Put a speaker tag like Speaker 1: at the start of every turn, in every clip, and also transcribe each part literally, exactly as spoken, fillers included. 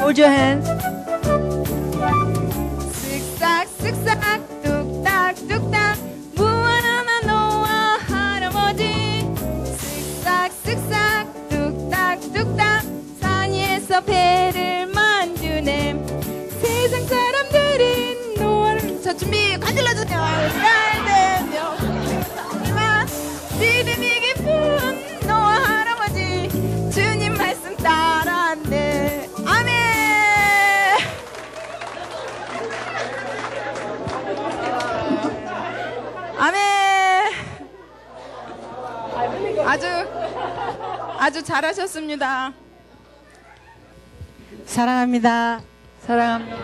Speaker 1: Hold your hands.
Speaker 2: 쓱싹 쓱싹 뚝딱 뚝딱 무한하나 노아 할아버지 쓱싹 쓱싹 뚝딱 뚝딱 산 위에서 배를 만드네 세상 사람들은 노아를 저 준비 관질러주세요 잘되며 하지만 믿음이 깊은 노아 할아버지 주님 말씀 따라한대 아멘. 아멘. 아주 아주 잘하셨습니다.
Speaker 1: 사랑합니다.
Speaker 3: 사랑합니다.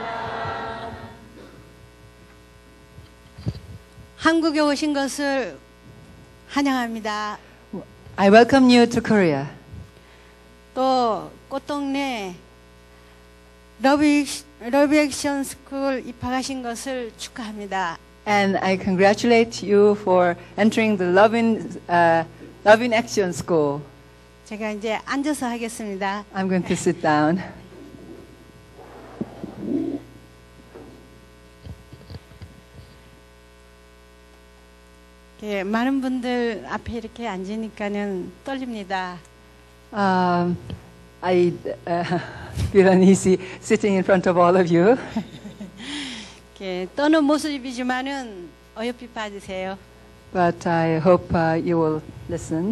Speaker 1: 한국에 오신 것을 환영합니다.
Speaker 3: I welcome you to Korea.
Speaker 1: 또 꽃동네 러브, 러브 액션 스쿨 입학하신 것을 축하합니다.
Speaker 3: And I congratulate you for entering the Love in, uh, Love in Action School.
Speaker 1: 제가 이제 앉아서 하겠습니다.
Speaker 3: I'm going to sit down.
Speaker 1: 예, 많은 분들 앞에 이렇게 앉으니까는 떨립니다.
Speaker 3: Um, I uh, feel uneasy sitting in front of all of you.
Speaker 1: 예, 떠는 모습이지만은 어여삐 봐주세요.
Speaker 3: But I hope uh, you will listen.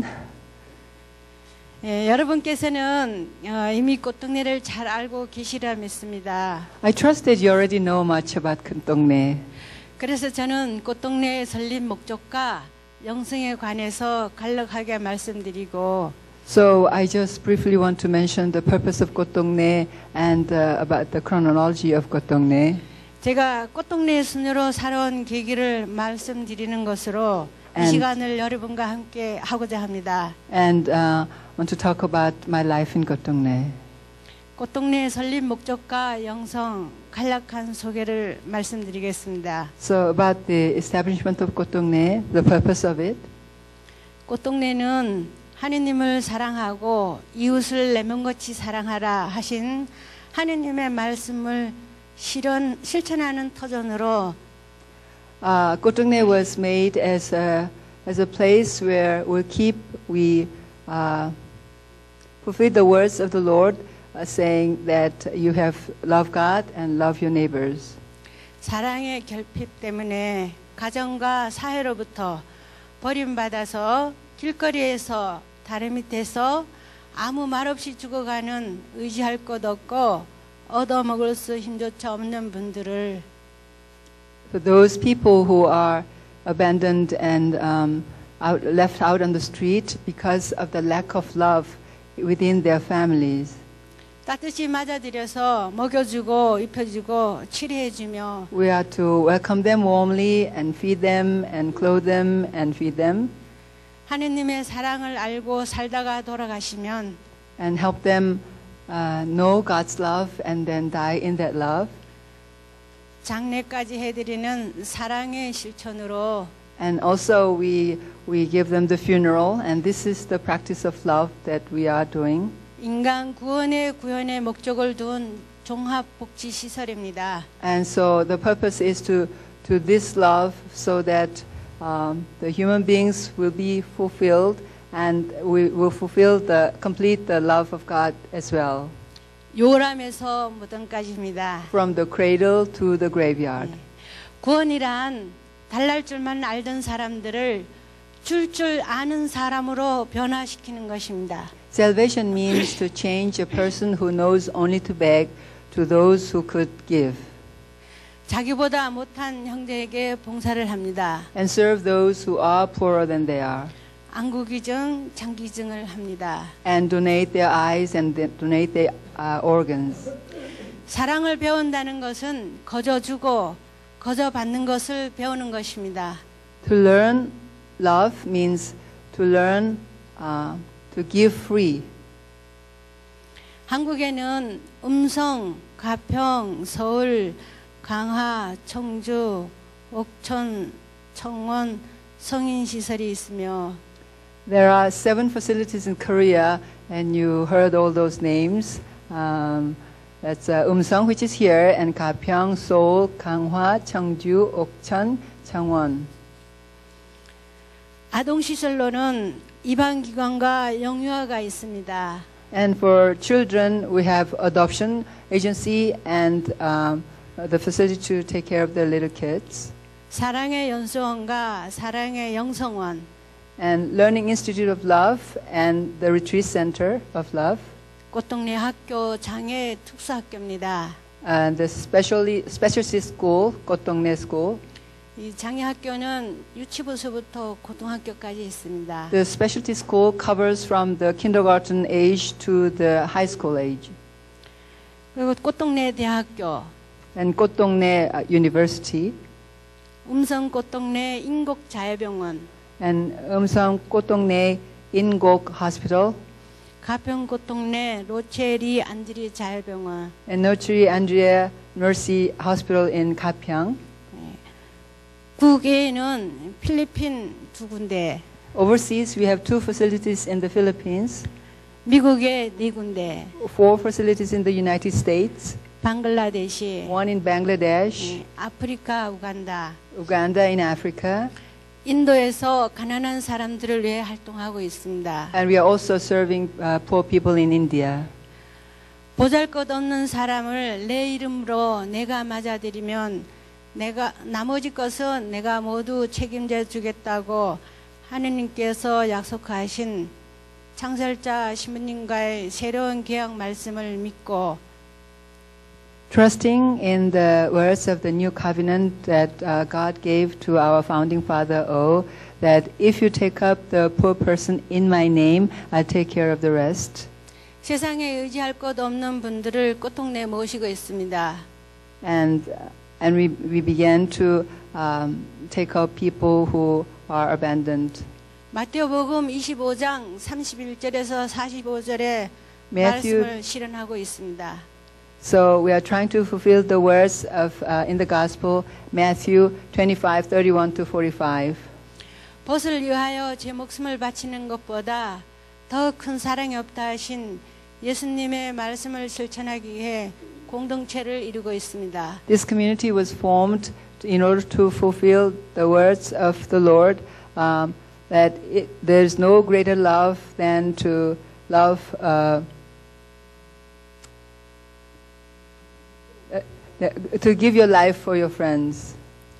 Speaker 1: 예, 여러분께서는 어, 이미 꽃동네를 잘 알고 계시리라 믿습니다.
Speaker 3: I trust that you already know much about Kantongnae.
Speaker 1: 그래서 저는 꽃동네의 설립 목적과 영성에 관해서 간략하게 말씀드리고
Speaker 3: So I just briefly want to mention the purpose of Kotongnae and uh, about the chronology of Kotongnae.
Speaker 1: 제가 꽃동네 수녀로 살아온 계기를 말씀드리는 것으로 이
Speaker 3: And-
Speaker 1: 시간을 여러분과 함께 하고자 합니다.
Speaker 3: And uh, want to talk about my life in Kotongnae.
Speaker 1: 꽃동네 설립 목적과 영성 간략한 소개를 말씀드리겠습니다.
Speaker 3: So about the establishment of Kotongnae, the purpose of it.
Speaker 1: 꽃동네는 하느님을 사랑하고 이웃을 내 몸같이 사랑하라 하신 하느님의 말씀을 실현, 실천하는 터전으로
Speaker 3: Uh, Kotongnae was made as a, as a place where we keep, we uh, fulfill the words of the Lord uh, saying that you have love God and love your neighbors.
Speaker 1: 사랑의 결핍 때문에 가정과 사회로부터 버림받아서 길거리에서 다리 밑에서 아무 말 없이 죽어가는 의지할 것 없고 얻어먹을 수 힘조차 없는 분들을
Speaker 3: For those people who are abandoned and um, out, left out on the street because of the lack of love within their families.
Speaker 1: 따뜻이 맞아들여서 먹여주고 입혀주고 치료해주며
Speaker 3: We are to welcome them warmly and feed them and clothe them and feed them
Speaker 1: 하느님의 사랑을 알고 살다가 돌아가시면
Speaker 3: and help them uh, know God's love and then die in that love.
Speaker 1: 장례까지 해드리는 사랑의 실천으로
Speaker 3: And also we, we give them the funeral, and this is the practice of love that we are doing.
Speaker 1: 인간 구원의 구현의 목적을 둔 종합복지시설입니다.
Speaker 3: And so the purpose is to, to this love so that um, the human beings will be fulfilled and we will fulfill the, complete the love of God as well.
Speaker 1: 요람에서 무덤까지입니다.
Speaker 3: From the cradle to the graveyard.
Speaker 1: 구원이란 달랄 줄만 알던 사람들을 줄 줄 아는 사람으로 변화시키는 것입니다.
Speaker 3: Salvation means to change a person who knows only to beg to those who could give.
Speaker 1: 자기보다 못한 형제에게 봉사를 합니다.
Speaker 3: And serve those who are poorer than they are.
Speaker 1: 안구기증, 장기증을 합니다.
Speaker 3: And donate their eyes and th- donate their uh, organs.
Speaker 1: 사랑을 배운다는 것은 거저 주고 거저 받는 것을 배우는 것입니다.
Speaker 3: To learn love means to learn uh, to give free.
Speaker 1: 한국에는 음성, 가평, 서울, 강화, 청주, 옥천, 청원, 성인시설이 있으며
Speaker 3: There are seven facilities in Korea, and you heard all those names. Um, That's uh, Umsong, which is here, and Gapyeong, Seoul, Ganghwa, Cheongju, Okcheon, Changwon.
Speaker 1: 아동시설로는 입양기관과 영유아가 있습니다.
Speaker 3: And for children, we have adoption agency and um, the facility to take care of their little kids.
Speaker 1: 사랑의 연수원과 사랑의 영성원.
Speaker 3: And Learning Institute of Love and the Retreat Center of Love.
Speaker 1: 꽃동네 학교 장애 특수학교입니다.
Speaker 3: And the specially, specialty school, Kotdongne School.
Speaker 1: 이 장애 학교는 유치부서부터 고등학교까지 있습니다.
Speaker 3: The specialty school covers from the kindergarten age to the high school age.
Speaker 1: 그리고 꽃동네 대학교,
Speaker 3: And Kotdongne University.
Speaker 1: 음성 꽃동네 인곡자유병원,
Speaker 3: And Umsong Kotdongne Ingok Hospital.
Speaker 1: 가평 꽃동네 로체리 안드리 자유병원,
Speaker 3: And Nursery Andrea Mercy Hospital in Gapyeong.
Speaker 1: 국외에는 필리핀 두 군데,
Speaker 3: Overseas, we have two facilities in the Philippines,
Speaker 1: 미국에 네 군데,
Speaker 3: four facilities in the United States,
Speaker 1: 방글라데시,
Speaker 3: one in Bangladesh,
Speaker 1: 예, 아프리카, 우간다,
Speaker 3: Uganda in Africa,
Speaker 1: 인도에서 가난한 사람들을 위해 활동하고 있습니다.
Speaker 3: and we are also serving uh, poor people in India.
Speaker 1: 보잘것없는 사람을 내 이름으로 내가 맞아들이면 내가 나머지 것은 내가 모두 책임져 주겠다고 하느님께서 약속하신 창설자 신부님과의 새로운 계약 말씀을 믿고
Speaker 3: Trusting in the words of the new covenant that uh, God gave to our founding father O, that if you take up the poor person in my name, I'll take care of the rest.
Speaker 1: 세상에 의지할 것 없는 분들을 꽃동네에 모시고 있습니다.
Speaker 3: And and we we began to um, take up people who are abandoned.
Speaker 1: 마태복음 이십오 장 삼십일 절에서 사십오 절에
Speaker 3: Matthew-
Speaker 1: 말씀을 실현하고 있습니다.
Speaker 3: So we are trying to fulfill the words of uh, in the gospel Matthew twenty-five thirty-one to forty-five.
Speaker 1: 벗을 위하여 제 목숨을 바치는 것보다 더 큰 사랑이 없다 하신 예수님의 말씀을 실천하기 위해 공동체를 이루고 있습니다.
Speaker 3: This community was formed in order to fulfill the words of the Lord, um, that it, there is no greater love than to love uh, uh, to give your life for your friends.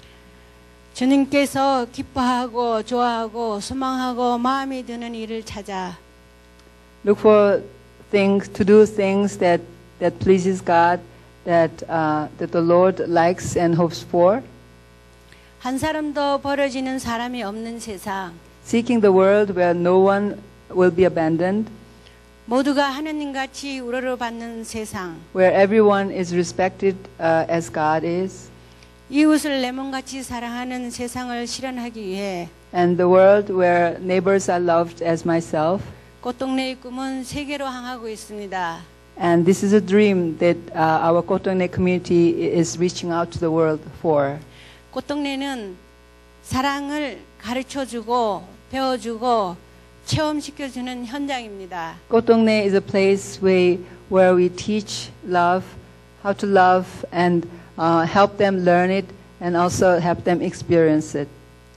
Speaker 1: 주님께서 기뻐하고 좋아하고 소망하고 마음이 드는 일을 찾아
Speaker 3: Look for things to do things that that pleases God, that uh, that the Lord likes and hopes for.
Speaker 1: 한 사람도 버려지는 사람이 없는 세상,
Speaker 3: Seeking the world where no one will be abandoned,
Speaker 1: 모두가 하느님같이 우러러받는 세상,
Speaker 3: where everyone is respected uh, as God is,
Speaker 1: 이웃을 내 몸같이 사랑하는 세상을 실현하기 위해
Speaker 3: and the world where neighbors are loved as myself.
Speaker 1: 꽃동네의 꿈은 세계로 향하고 있습니다.
Speaker 3: And this is a dream that uh, our Kotdongne community is reaching out to the world for.
Speaker 1: 꽃동네는 사랑을 가르쳐주고 배워주고 체험시켜주는 현장입니다.
Speaker 3: Kotdongne is a place where, where we teach love, how to love, and uh, help them learn it, and also help them experience it.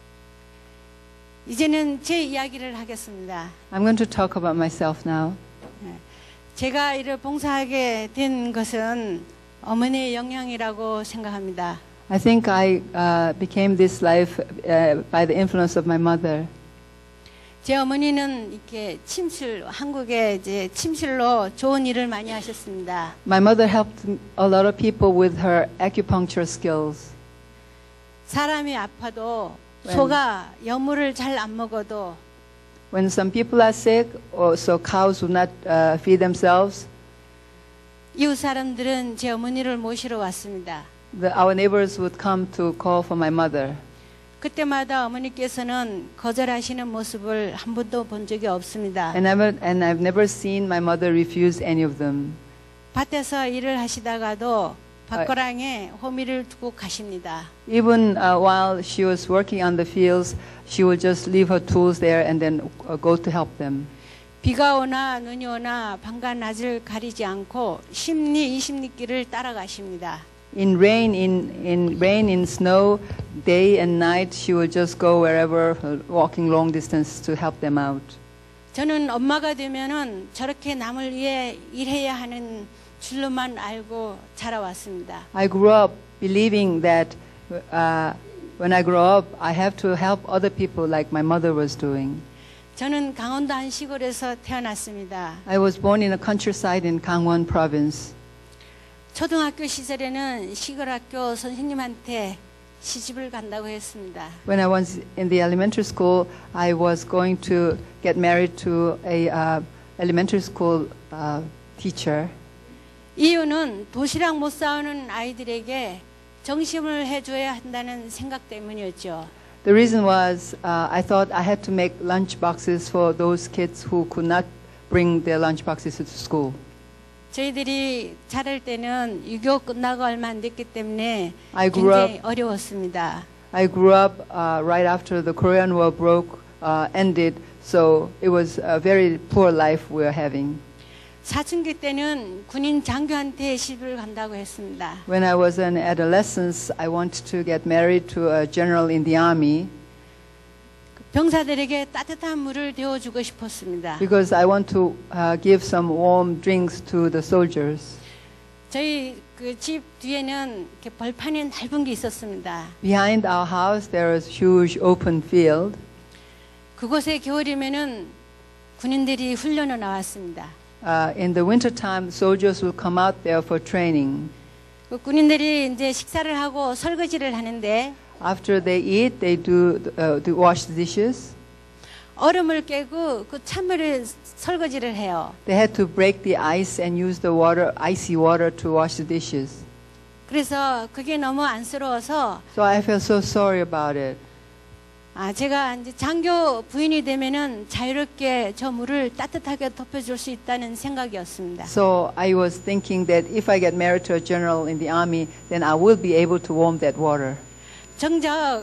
Speaker 1: 이제는 제 이야기를 하겠습니다.
Speaker 3: I'm going to talk about myself now.
Speaker 1: 제가 이를 봉사하게 된 것은 어머니의 영향이라고 생각합니다.
Speaker 3: I think I uh, became this life uh, by the influence of my mother.
Speaker 1: 제 어머니는 이렇게 침실, 한국에 이제 침실로 좋은 일을 많이 하셨습니다.
Speaker 3: My mother helped a lot of people with her acupuncture skills.
Speaker 1: 사람이 아파도
Speaker 3: When-
Speaker 1: 소가 여물을 잘 안 먹어도
Speaker 3: When some people are sick, or so cows would not uh, feed themselves,
Speaker 1: 이웃 사람들은 제 어머니를 모시러 왔습니다.
Speaker 3: the, our neighbors would come to call for my mother.
Speaker 1: 그때마다 어머니께서는 거절하시는 모습을 한 번도 본 적이 없습니다.
Speaker 3: And, never, and I've never seen my mother refuse any of them.
Speaker 1: 밭에서 일을 하시다가도 밭고랑에 호미를 두고 가십니다.
Speaker 3: Even uh, while she was working on the fields, she would just leave her tools there and then uh, go to help them.
Speaker 1: 비가 오나 눈이 오나 밤과 낮을 가리지 않고 십리 이십리길을 따라가십니다.
Speaker 3: In rain, in, in rain, in snow, day and night, she will just go wherever, uh, walking long distance to help them out.
Speaker 1: 저는 엄마가 되면은 저렇게 남을 위해 일해야 하는 줄로만 알고 자라왔습니다.
Speaker 3: I grew up believing that uh, when I grow up, I have to help other people like my mother was doing.
Speaker 1: 저는 강원도 한 시골에서 태어났습니다.
Speaker 3: I was born in a countryside in Gangwon province.
Speaker 1: 초등학교 시절에는 시골학교 선생님한테 시집을 간다고 했습니다.
Speaker 3: When I was in the elementary school, I was going to get married to a uh, elementary school uh, teacher.
Speaker 1: 이유는 도시락 못 싸우는 아이들에게 정심을 해줘야 한다는 생각 때문이었죠.
Speaker 3: The reason was uh, I thought I had to make lunch boxes for those kids who could not bring their lunch boxes to school.
Speaker 1: 저희들이 자랄 때는 유교 끝나고 얼마 안 됐기 때문에
Speaker 3: I grew
Speaker 1: 굉장히
Speaker 3: up-
Speaker 1: 어려웠습니다.
Speaker 3: I grew up uh, right after the Korean War broke, uh, ended, so it was a very poor life we were having.
Speaker 1: 사춘기 때는 군인 장교한테 시집을 간다고 했습니다.
Speaker 3: When I was an adolescent, I wanted to get married to a general in the army
Speaker 1: 병사들에게 따뜻한 물을 데워주고 싶었습니다.
Speaker 3: because I want to uh, give some warm drinks to the soldiers.
Speaker 1: 저희 그 집 뒤에는 이렇게 벌판이 넓은 게 있었습니다.
Speaker 3: Behind our house, there was huge open field.
Speaker 1: 그곳에 겨울이면은 군인들이 훈련을 나왔습니다.
Speaker 3: Uh, in the winter time, soldiers will come out there for training.
Speaker 1: 그 군인들이 이제 식사를 하고 설거지를 하는데
Speaker 3: After they eat, they do uh, to wash the dishes.
Speaker 1: 얼음을 깨고 그 찬물에 설거지를 해요.
Speaker 3: They had to break the ice and use the water, icy water, to wash the dishes.
Speaker 1: 그래서 그게 너무 안쓰러워서
Speaker 3: So I felt so sorry about it.
Speaker 1: 아 제가 이제 장교 부인이 되면은 자유롭게 저 물을 따뜻하게 덮여줄 수 있다는 생각이었습니다.
Speaker 3: So I was thinking that if I get married to a general in the army, then I will be able to warm that water.
Speaker 1: 정작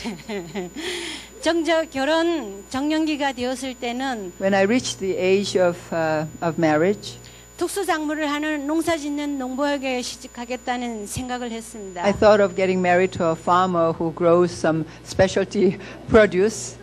Speaker 1: 정작 결혼 정년기가 되었을 때는
Speaker 3: When I reached the age of uh, of marriage,
Speaker 1: 특수작물을 하는 농사짓는 농부에게 시집가겠다는 생각을 했습니다.
Speaker 3: I thought of getting married to a farmer who grows some specialty produce.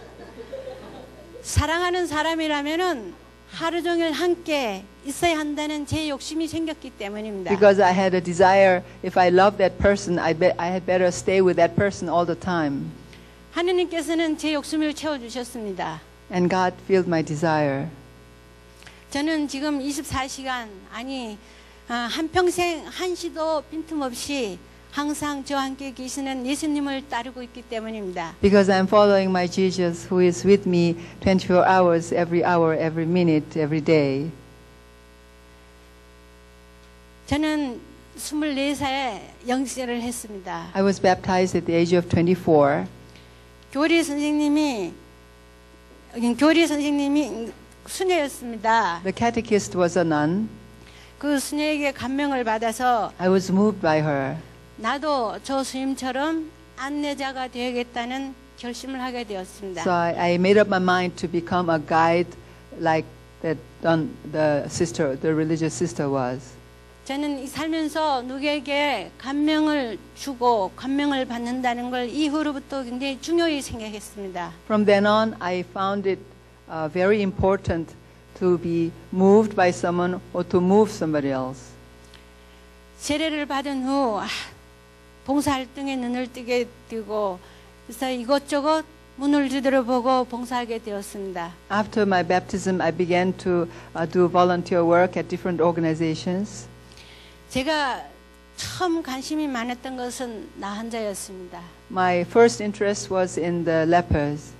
Speaker 1: 사랑하는 사람이라면은 하루 종일 함께 있어야 한다는 제 욕심이 생겼기 때문입니다.
Speaker 3: Because I had a desire, if I love that person, I, be, I had better stay with that person all the time.
Speaker 1: 하느님께서는 제 욕심을 채워주셨습니다.
Speaker 3: And God filled my desire.
Speaker 1: 저는 지금 이십사 시간 아니 한평생 한시도 빈틈없이 항상 저와 함께 계시는 예수님을 따르고 있기 때문입니다.
Speaker 3: Because I'm following my Jesus who is with me twenty-four hours, every hour, every minute, every day.
Speaker 1: 저는 스물네 살에 영세를 했습니다.
Speaker 3: I was baptized at the age of twenty-four.
Speaker 1: 교리 선생님이 교리 선생님이 수녀였습니다.
Speaker 3: The catechist was a nun.
Speaker 1: 그 수녀에게 감명을 받아서
Speaker 3: I was moved by her.
Speaker 1: 나도 저 스님처럼 안내자가 되야겠다는 결심을 하게 되었습니다.
Speaker 3: So I, I made up my mind to become a guide like that nun, the sister, the religious sister was.
Speaker 1: 저는 이 살면서 누구에게 감명을 주고 감명을 받는다는 걸 이후로부터 굉장히 중요히 생각했습니다.
Speaker 3: From then on, I found it uh, very important to be moved by someone or to move somebody else.
Speaker 1: 세례를 받은 후 아, 봉사활동에 눈을 뜨게 되고 그래서 이것저것 문을 두드려보고 봉사하게 되었습니다.
Speaker 3: After my baptism, I began to uh, do volunteer work at different organizations.
Speaker 1: 제가 처음 관심이 많았던 것은 나 환자였습니다.
Speaker 3: My first interest was in the lepers.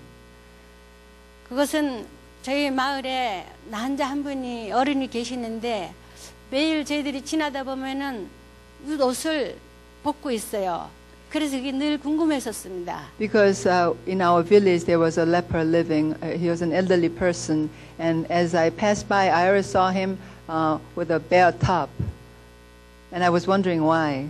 Speaker 1: 그것은 저희 마을에 나 환자 한 분이 어른이 계시는데 매일 저희들이 지나다 보면은 옷을 벗고 있어요. 그래서 그게 늘 궁금했었습니다.
Speaker 3: Because uh, in our village there was a leper living. Uh, he was an elderly person, and as I passed by, I always saw him uh, with a bare top, and I was wondering why.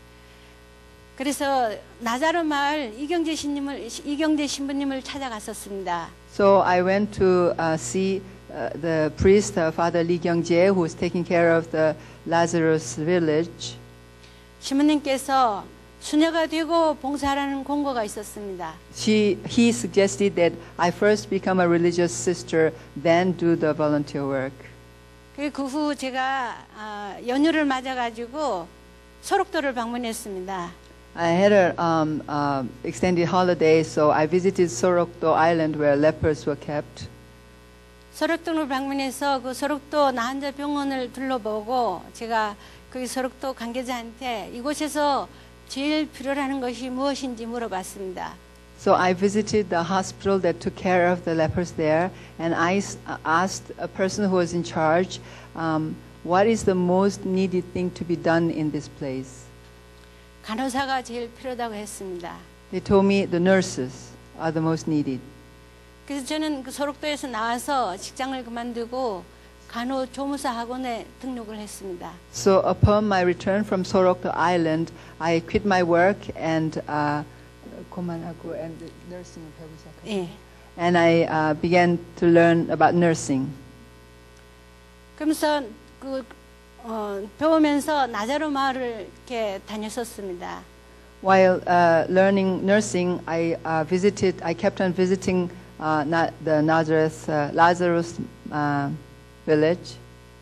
Speaker 1: 그래서 나자로 마을 이경재 신님을 이경재 신부님을 찾아갔었습니다.
Speaker 3: So I went to uh, see uh, the priest, uh, Father Lee Kyung-jae, who was taking care of the Lazarus village.
Speaker 1: 시모님께서 수녀가 되고 봉사하라는 공고가 있었습니다.
Speaker 3: She, he suggested that I first become a religious sister, then do the volunteer work.
Speaker 1: 그 후 제가 아, 연휴를 맞아가지고 소록도를 방문했습니다.
Speaker 3: I had an um, uh, extended holiday, so I visited Sorokdo Island where lepers were kept.
Speaker 1: 소록도를 방문해서 그 소록도 나한자 병원을 둘러보고 제가 그 소록도 관계자한테 이곳에서 제일 필요로 하는 것이 무엇인지 물어봤습니다.
Speaker 3: So I visited the hospital that took care of the lepers there, and I s- asked a person who was in charge, um, what is the most needed thing to be done in this place?
Speaker 1: 간호사가 제일 필요하다고 했습니다.
Speaker 3: They told me the nurses are the most needed.
Speaker 1: 그래서 저는 그 소록도에서 나와서 직장을 그만두고 간호조무사 학원에 등록을 했습니다.
Speaker 3: So upon my return from Sorokdo Island, I quit my work and uh, 그만하고 and nursing 배우기 시작했어요.
Speaker 1: 예.
Speaker 3: And I uh, began to learn about nursing.
Speaker 1: 그러면서 그 어, 배우면서 나자로 마을을 이렇게 다녔었습니다.
Speaker 3: While uh, learning nursing, I uh, visited. I kept on visiting uh, Na- the Nazareth uh, Lazarus uh, village.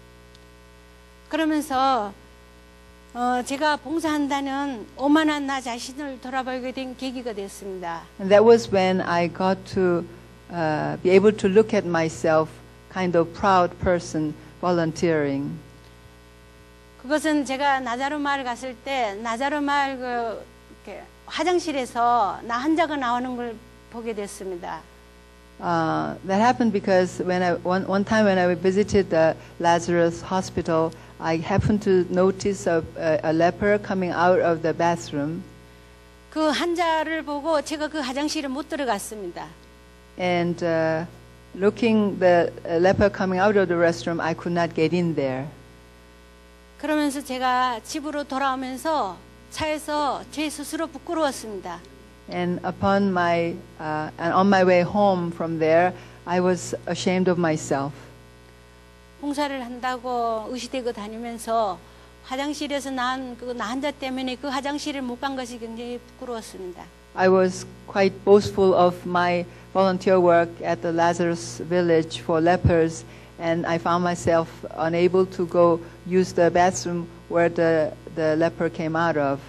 Speaker 1: 그러면서 어, 제가 봉사한다는 오만한 나 자신을 돌아보게 된 계기가 됐습니다.
Speaker 3: And that was when I got to uh, be able to look at myself, kind of proud person volunteering.
Speaker 1: 그것은 제가 나자로 마을 갔을 때 나자로 마을 그 이렇게 화장실에서 나 환자가 나오는 걸 보게 됐습니다.
Speaker 3: Uh, that happened because when I one, one time when I visited the Lazarus hospital, I happened to notice a, a, a leper coming out of the bathroom,
Speaker 1: 그 환자를 보고 제가 그 화장실에 못 들어갔습니다.
Speaker 3: and uh, looking the uh, leper coming out of the restroom, I could not get in there.
Speaker 1: 그러면서 제가 집으로 돌아오면서 차에서 제 스스로 부끄러웠습니다.
Speaker 3: And upon my uh, and on my way home from there, I was ashamed of myself.
Speaker 1: 봉사를 한다고 의시되고 다니면서 화장실에서 난 그 나 환자 때문에 그 화장실을 못 간 것이 굉장히 부끄러웠습니다.
Speaker 3: I was quite boastful of my volunteer work at the Lazarus village for lepers, and I found myself unable to go use the bathroom where the, the leper came out of.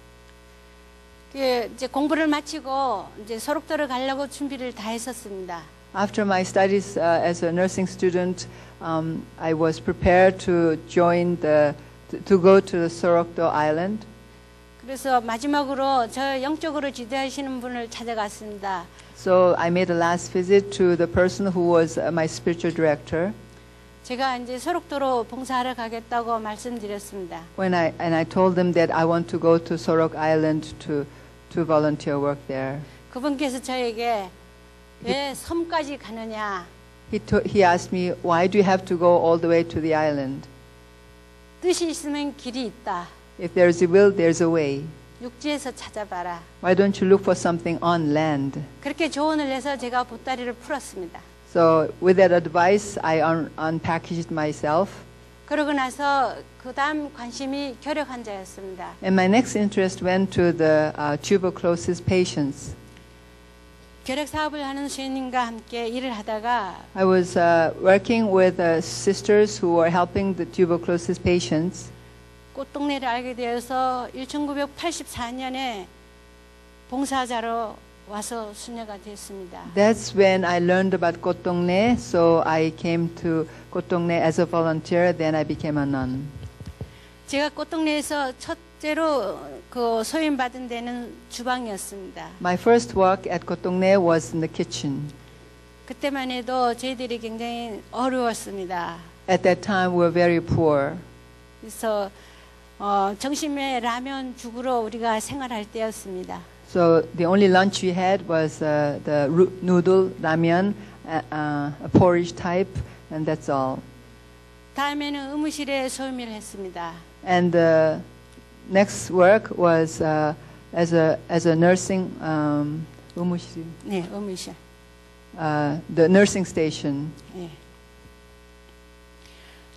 Speaker 1: 그 이제 공부를 마치고 이제 소록도를 가려고 준비를 다 했었습니다.
Speaker 3: After my studies uh, as a nursing student, um, I was prepared to join the to, to go to the Sorokdo Island.
Speaker 1: 그래서 마지막으로 저 영적으로 지도하시는 분을 찾아갔습니다.
Speaker 3: So I made a last visit to the person who was uh, my spiritual director.
Speaker 1: 제가 이제 소록도로 봉사하러 가겠다고 말씀드렸습니다.
Speaker 3: When I and I told them that I want to go to Sorok Island to to volunteer work there.
Speaker 1: 그분께서 저에게 왜 섬까지 가느냐?
Speaker 3: He to, he asked me, why do you have to go all the way to the island?
Speaker 1: 뜻이 있으면 길이 있다.
Speaker 3: If there is a will, there's a way.
Speaker 1: 육지에서 찾아봐라.
Speaker 3: Why don't you look for something on land?
Speaker 1: 그렇게 조언을 해서 제가 보따리를 풀었습니다.
Speaker 3: So with that advice, I un, unpackaged myself.
Speaker 1: 그러고 나서 그 다음 관심이 결핵 환자였습니다.
Speaker 3: And my next interest went to the uh, tuberculosis patients.
Speaker 1: 결핵 사업을 하는 수녀님과 함께 일을 하다가
Speaker 3: I was uh, working with uh, sisters who were helping the tuberculosis patients.
Speaker 1: 꽃동네를 알게 되어서 천구백팔십사 년에 봉사자로 와서 수녀가 됐습니다.
Speaker 3: That's when I learned about Kottongne, so I came to Kottongne as a volunteer, then I became a nun.
Speaker 1: 제가 꽃동네에서 첫째로 그 소임받은 데는 주방이었습니다.
Speaker 3: My first work at Kottongne was in the kitchen.
Speaker 1: 그때만 해도 저희들이 굉장히 어려웠습니다.
Speaker 3: At that time, we were very poor.
Speaker 1: 그래서 어, 점심에 라면 죽으로 우리가 생활할 때였습니다.
Speaker 3: So the only lunch we had was uh, the ru- noodle, ramen, uh, uh, a porridge type, and that's all.
Speaker 1: 다음에는 의무실에 소임을 했습니다.
Speaker 3: And the next work was uh, as a as a nursing um, 의무실,
Speaker 1: 네, 의무실.
Speaker 3: uh, the nursing station.
Speaker 1: 네.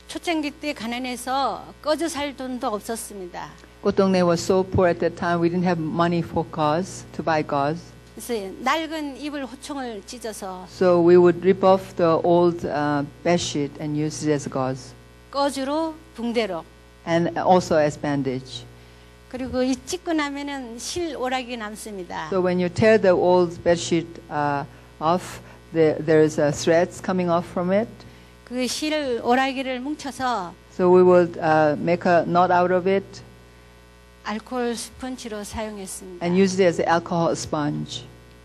Speaker 1: 초창기 때 가난해서 꺼져 살 돈도 없었습니다.
Speaker 3: Kotongne was so poor at that time, we didn't have money for gauze, to buy gauze.
Speaker 1: 그래서 낡은 이불 호청을 찢어서
Speaker 3: So we would rip off the old uh, bedsheet and use it as gauze,
Speaker 1: 꺼주로 붕대로
Speaker 3: and also as bandage.
Speaker 1: 그리고 이 찢고 나면은 실 오락이 남습니다.
Speaker 3: So when you tear the old bedsheet uh, off, there, there's uh, threads coming off from it.
Speaker 1: 그 실 오락이를 뭉쳐서
Speaker 3: So we would uh, make a knot out of it
Speaker 1: 알코올 스펀지로 사용했습니다.
Speaker 3: and use it as an alcohol sponge.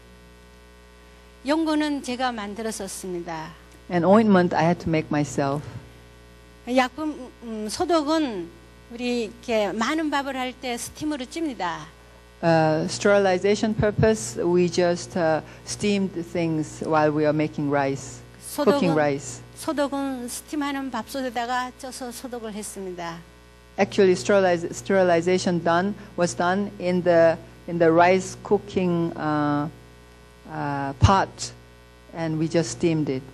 Speaker 1: 연고는 제가 만들었었습니다.
Speaker 3: And ointment I had to make myself.
Speaker 1: 약품 음, 소독은 우리 이렇게 많은 밥을 할 때 스팀으로 찝니다.
Speaker 3: Uh, sterilization purpose, we just uh, steamed things while we are making rice, cooking
Speaker 1: 소독은
Speaker 3: rice.
Speaker 1: 소독은 스팀하는 밥솥에다가 쪄서 소독을 했습니다.
Speaker 3: Actually, sterilize, sterilization done was done in the in the rice cooking uh, uh, pot, and we just steamed it.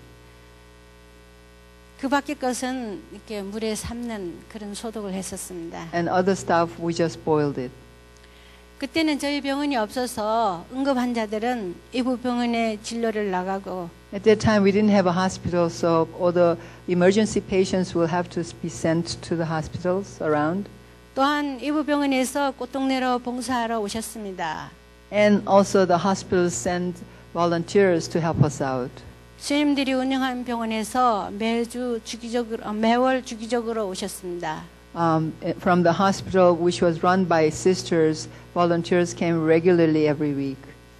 Speaker 1: 그 밖의 것은 이렇게 물에 삶는 그런 소독을 했었습니다.
Speaker 3: And other stuff we just boiled it.
Speaker 1: 그때는 저희 병원이 없어서 응급 환자들은 이부 병원에 진료를 나가고
Speaker 3: At that time, we didn't have a hospital, so all the emergency patients will have to be sent to the hospitals around.
Speaker 1: 또한 이부 병원에서 꽃동네로 봉사하러 오셨습니다.
Speaker 3: And also, the hospitals send volunteers to help us out.
Speaker 1: 스님들이 운영한 병원에서 매주 주기적으로 어, 매월 주기적으로 오셨습니다.
Speaker 3: Um, from the hospital, which was run by sisters, volunteers came regularly every week.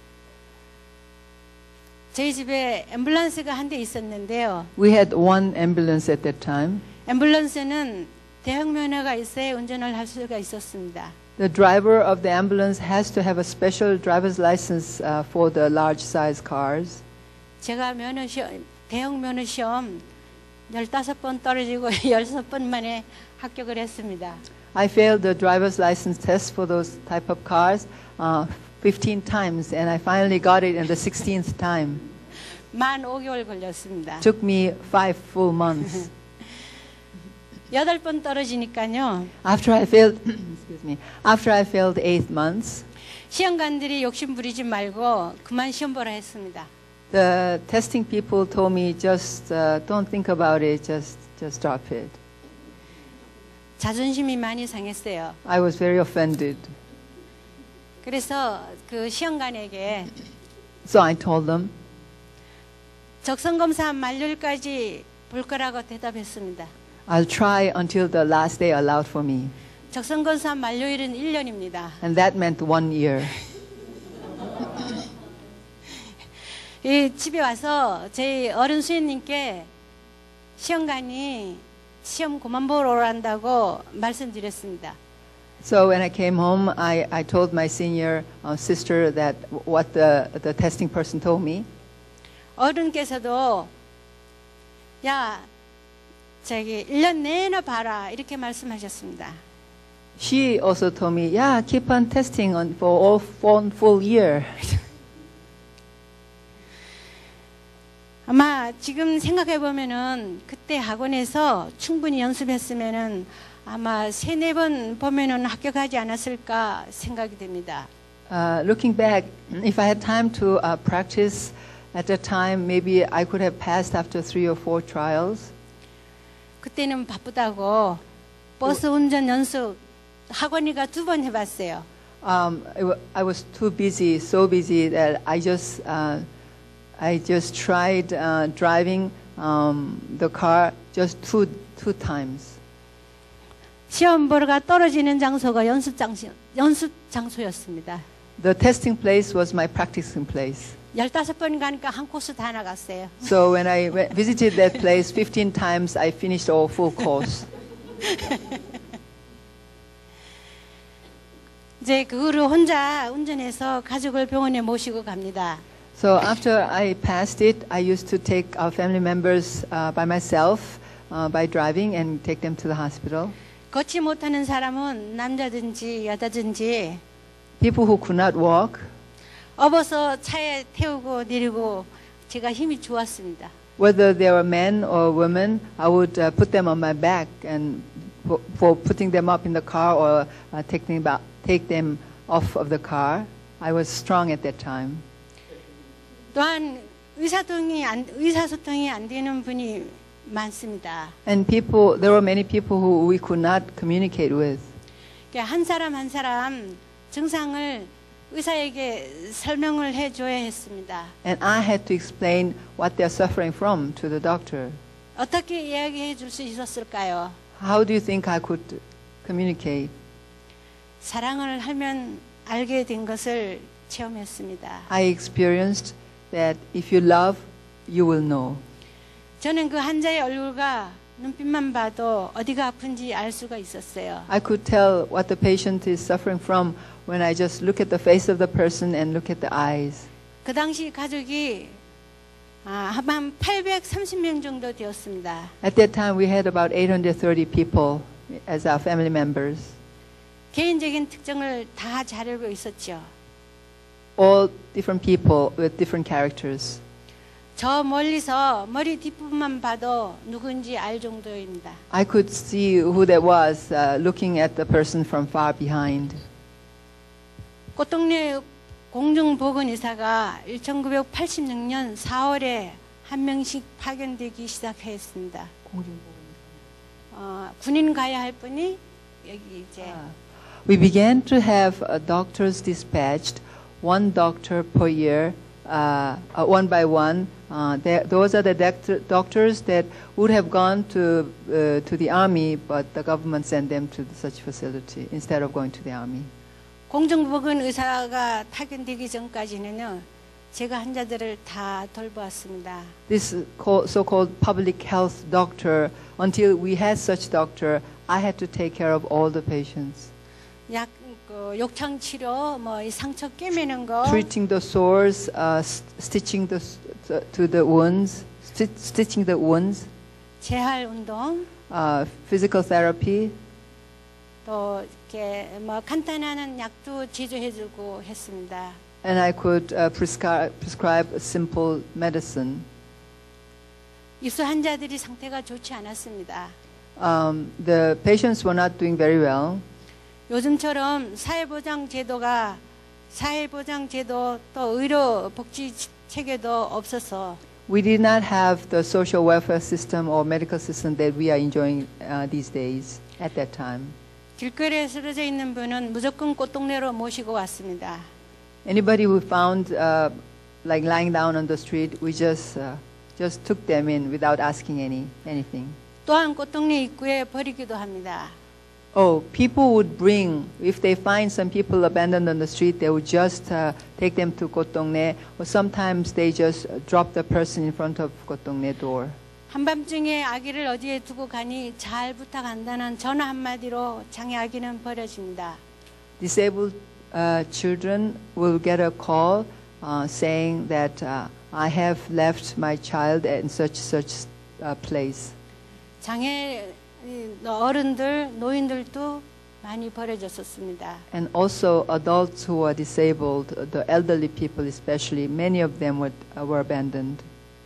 Speaker 1: 저희 집에 앰뷸런스가 한 대 있었는데요.
Speaker 3: We had one ambulance at that time.
Speaker 1: 앰뷸런스는 대형 면허가 있어야 운전을 할 수가 있었습니다.
Speaker 3: The driver of the ambulance has to have a special driver's license uh, for the large size cars.
Speaker 1: 제가 면허 시험, 대형 면허 시험 열다섯 번 떨어지고 열여섯 번 만에 합격을 했습니다.
Speaker 3: I failed the driver's license test for those type of cars uh, fifteen times, and I finally got it in the sixteenth time.
Speaker 1: 만 오 개월 걸렸습니다.
Speaker 3: Took me five full months.
Speaker 1: 여덟 번 떨어지니까요.
Speaker 3: After I failed, excuse me, after I failed eight months,
Speaker 1: 시험관들이 욕심 부리지 말고 그만 시험 보라 했습니다.
Speaker 3: the testing people told me just uh, don't think about it, just just drop it.
Speaker 1: 자존심이 많이 상했어요.
Speaker 3: I was very offended,
Speaker 1: 그래서 그 시험관에게
Speaker 3: so I told them,
Speaker 1: 적성검사 만료일까지 볼 거라고 대답했습니다.
Speaker 3: I'll try until the last day allowed for me,
Speaker 1: 적성검사 만료일은 일 년입니다.
Speaker 3: and that meant one year.
Speaker 1: 이 집에 와서 저희 어른 수녀님께 시험관이 시험 그만 보러 오란다고 말씀드렸습니다.
Speaker 3: So when I came home, I, I told my senior uh, sister that what the, the testing person told me.
Speaker 1: 어른께서도 야 저기 일 년 내내 봐라 이렇게 말씀하셨습니다.
Speaker 3: She also told me, yeah, keep on testing on for all one full year.
Speaker 1: 아마 지금 생각해 보면은 그때 학원에서 충분히 연습했으면은 아마 세네 번 보면은 합격하지 않았을까 생각이 됩니다.
Speaker 3: Uh, looking back, if I had time to uh, practice at that time, maybe I could have passed after three or four trials.
Speaker 1: 그때는 바쁘다고 버스 운전 연습 학원이가 두 번 해봤어요.
Speaker 3: Um, I, w- I was too busy, so busy that I just uh, I just tried uh, driving um, the car just two two times.
Speaker 1: 시험 보러가 떨어지는 장소가 연습 장소 연습 장소였습니다.
Speaker 3: The testing place was my practicing place.
Speaker 1: 열다섯 번 가니까 한 코스 다 나갔어요.
Speaker 3: So when I went, visited that place fifteen times, I finished all full course.
Speaker 1: 이제 그 후로 혼자 운전해서 가족을 병원에 모시고 갑니다.
Speaker 3: So after I passed it, I used to take our family members uh, by myself uh, by driving and take them to the hospital.
Speaker 1: 걷지 못하는 사람은 남자든지 여자든지
Speaker 3: People who could not walk,
Speaker 1: 업어서 차에 태우고 내리고 제가 힘이 좋았습니다.
Speaker 3: whether they were men or women, I would uh, put them on my back and for, for putting them up in the car or uh, taking them, take them off of the car. I was strong at that time.
Speaker 1: 또한 의사소통이 안, 의사소통이 안 되는 분이 많습니다.
Speaker 3: And people, there were many people who we could not communicate with.
Speaker 1: 그러니까 한 사람 한 사람 증상을 의사에게 설명을 해줘야 했습니다.
Speaker 3: And I had to explain what they're suffering from to the doctor.
Speaker 1: 어떻게 이야기해 줄 수 있었을까요?
Speaker 3: How do you think I could communicate?
Speaker 1: 사랑을 하면 알게 된 것을 체험했습니다.
Speaker 3: I experienced that if you love, you will know.
Speaker 1: 저는 그 환자의 얼굴과 눈빛만 봐도 어디가 아픈지 알 수가 있었어요.
Speaker 3: I could tell what the patient is suffering from when I just look at the face of the person and look at the eyes.
Speaker 1: 그 당시 가족이 아, 한 팔백삼십 명 정도 되었습니다.
Speaker 3: At that time, we had about eight hundred thirty people as our family members.
Speaker 1: 개인적인 특징을 다 잘 알고 있었죠.
Speaker 3: All different people with different characters.
Speaker 1: 저 멀리서 머리 뒷부분만 봐도 누군지 알 정도입니다.
Speaker 3: I could see who that was uh, looking at the person from far behind.
Speaker 1: 꽃동네 공중보건의사가 천구백팔십육 년 사월에 한 명씩 파견되기 시작했습니다. 어, 군인 가야 할 분이 여기 이제
Speaker 3: We began to have uh, doctors dispatched, one doctor per year, uh, uh, one by one. Uh, they- those are the doctor- doctors that would have gone to uh, to the army, but the government sent them to such facility instead of going to the army.
Speaker 1: 공중보건의사가 파견되기 전까지는요, 제가 환자들을 다 돌보았습니다.
Speaker 3: This co- so-called public health doctor, until we had such doctor, I had to take care of all the patients,
Speaker 1: 약, 그 욕창 치료, 뭐 이 상처 꿰매는 거,
Speaker 3: treating the sores, uh, st- stitching the s- to- to the wounds, sti- stitching the wounds,
Speaker 1: 재활 운동,
Speaker 3: uh, physical therapy.
Speaker 1: 또 이렇게 뭐 간단한 약도 제조해주고 했습니다.
Speaker 3: And I could uh, prescribe, prescribe a simple medicine.
Speaker 1: 입수 환자들이 상태가 좋지 않았습니다.
Speaker 3: Um, the patients were not doing very well.
Speaker 1: 요즘처럼 사회보장 제도가 사회보장 제도 또 의료 복지 체계도 없어서
Speaker 3: We did not have the social welfare system or medical system that we are enjoying uh, these days at that time.
Speaker 1: 길거리에 쓰러져 있는 분은 무조건 꽃동네로 모시고 왔습니다.
Speaker 3: Anybody who found uh, like lying down on the street, we just uh, just took them in without asking any anything.
Speaker 1: 또한 꽃동네 입구에 버리기도 합니다.
Speaker 3: Oh, people would bring, if they find some people abandoned on the street, they would just uh, take them to Kottongne, or sometimes they just uh, drop the person in front of Kottongne door.
Speaker 1: 한밤중에 아기를 어디에 두고 가니 잘 부탁한다는 전화 한마디로 장애 아기는 버려집니다.
Speaker 3: Disabled uh, children will get a call uh, saying that uh, I have left my child in such such uh, place.
Speaker 1: 장애 어른들, 노인들도 많이 버려졌었습니다.
Speaker 3: And also adults who are disabled, the elderly people especially, many of them were, uh, were abandoned.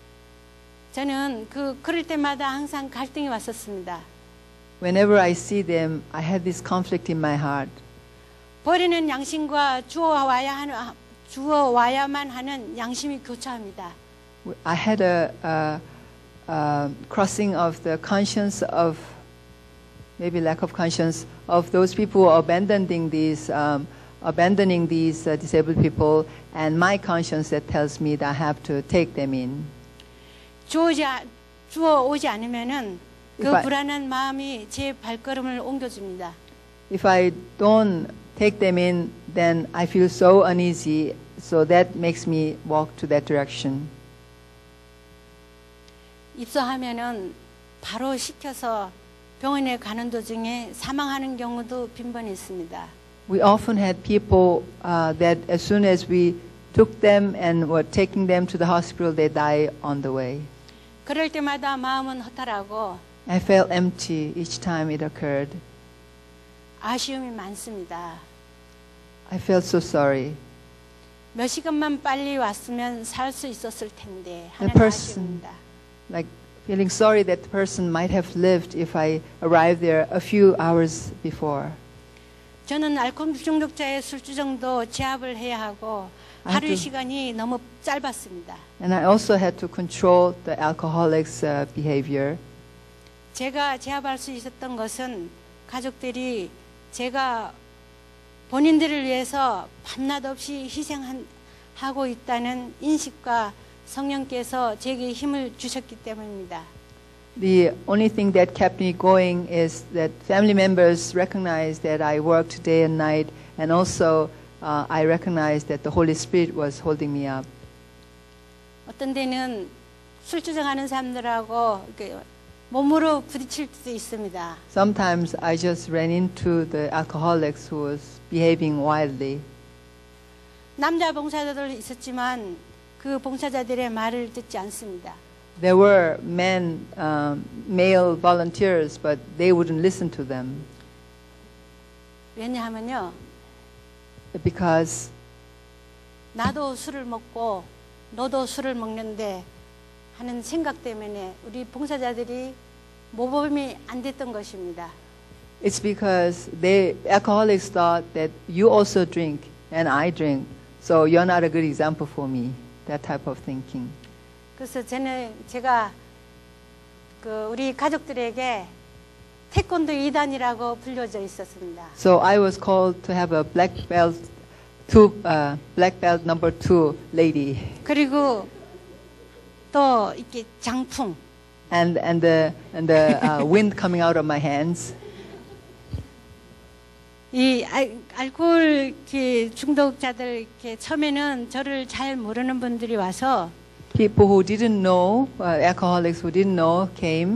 Speaker 1: 저는 그 그럴 때마다 항상 갈등이 왔었습니다.
Speaker 3: Whenever I see them, I had this conflict in my heart.
Speaker 1: 버리는 양심과 주어 와야 하는 주어 와야만 하는 양심이 교차합니다.
Speaker 3: I had a, a, a crossing of the conscience of, maybe lack of conscience, of those people who are abandoning these, um, abandoning these uh, disabled people, and my conscience that tells me that I have to take them in.
Speaker 1: 주어지 주어 오지 않으면은 그
Speaker 3: If I-
Speaker 1: 불안한 마음이 제 발걸음을 옮겨줍니다.
Speaker 3: If I don't take them in, then I feel so uneasy, so that makes me walk to that direction.
Speaker 1: 입소하면은 바로 시켜서 병원에 가는 도중에 사망하는 경우도 빈번히 있습니다.
Speaker 3: We often had people uh, that as soon as we took them and were taking them to the hospital, they die on the way.
Speaker 1: 그럴 때마다 마음은 허탈하고
Speaker 3: I felt empty each time it occurred.
Speaker 1: 아쉬움이 많습니다.
Speaker 3: I felt so sorry.
Speaker 1: 몇 시간만 빨리 왔으면 살 수 있었을 텐데
Speaker 3: The
Speaker 1: 하는
Speaker 3: person-
Speaker 1: 아쉬움입니다.
Speaker 3: like feeling sorry that the person might have lived if I arrived there a few hours before.
Speaker 1: 저는 알코올 중독자의 술주정도 제압을 해야 하고
Speaker 3: I had
Speaker 1: 하루
Speaker 3: to-
Speaker 1: 시간이 너무 짧았습니다.
Speaker 3: And I also had to control the alcoholics' uh, behavior.
Speaker 1: 제가 제압할 수 있었던 것은 가족들이 제가 본인들을 위해서 밤낮 없이 희생하고 있다는 인식과 성령께서 제게 힘을 주셨기 때문입니다.
Speaker 3: The only thing that kept me going is that family members recognized that I worked day and night, and also uh, I recognized that the Holy Spirit was holding me up.
Speaker 1: 어떤 데는 술주정하는 사람들하고 이렇게 몸으로 부딪힐 수도 있습니다.
Speaker 3: Sometimes I just ran into the alcoholics who was behaving wildly.
Speaker 1: 남자 봉사자들 있었지만 그 봉사자들의 말을 듣지 않습니다.
Speaker 3: There were men, um, male volunteers, but they wouldn't listen to them
Speaker 1: 왜냐하면요,
Speaker 3: because
Speaker 1: 나도 술을 먹고 너도 술을 먹는데 하는 생각 때문에 우리 봉사자들이 모범이 안 됐던 것입니다.
Speaker 3: it's because they alcoholics thought that you also drink and I drink, so you're not a good example for me. That type of thinking.
Speaker 1: 그래서 저는 제가 그 우리 가족들에게 태권도 이 단이라고 불려져 있었습니다.
Speaker 3: So I was called to have a black belt, two uh, black belt number two lady,
Speaker 1: 그리고 또 이렇게 장풍,
Speaker 3: and and the and the uh, wind coming out of my hands.
Speaker 1: 이 알, 알코올 이렇게 중독자들 이렇게 처음에는 저를 잘 모르는 분들이 와서
Speaker 3: People who didn't know, uh, alcoholics who didn't know, came.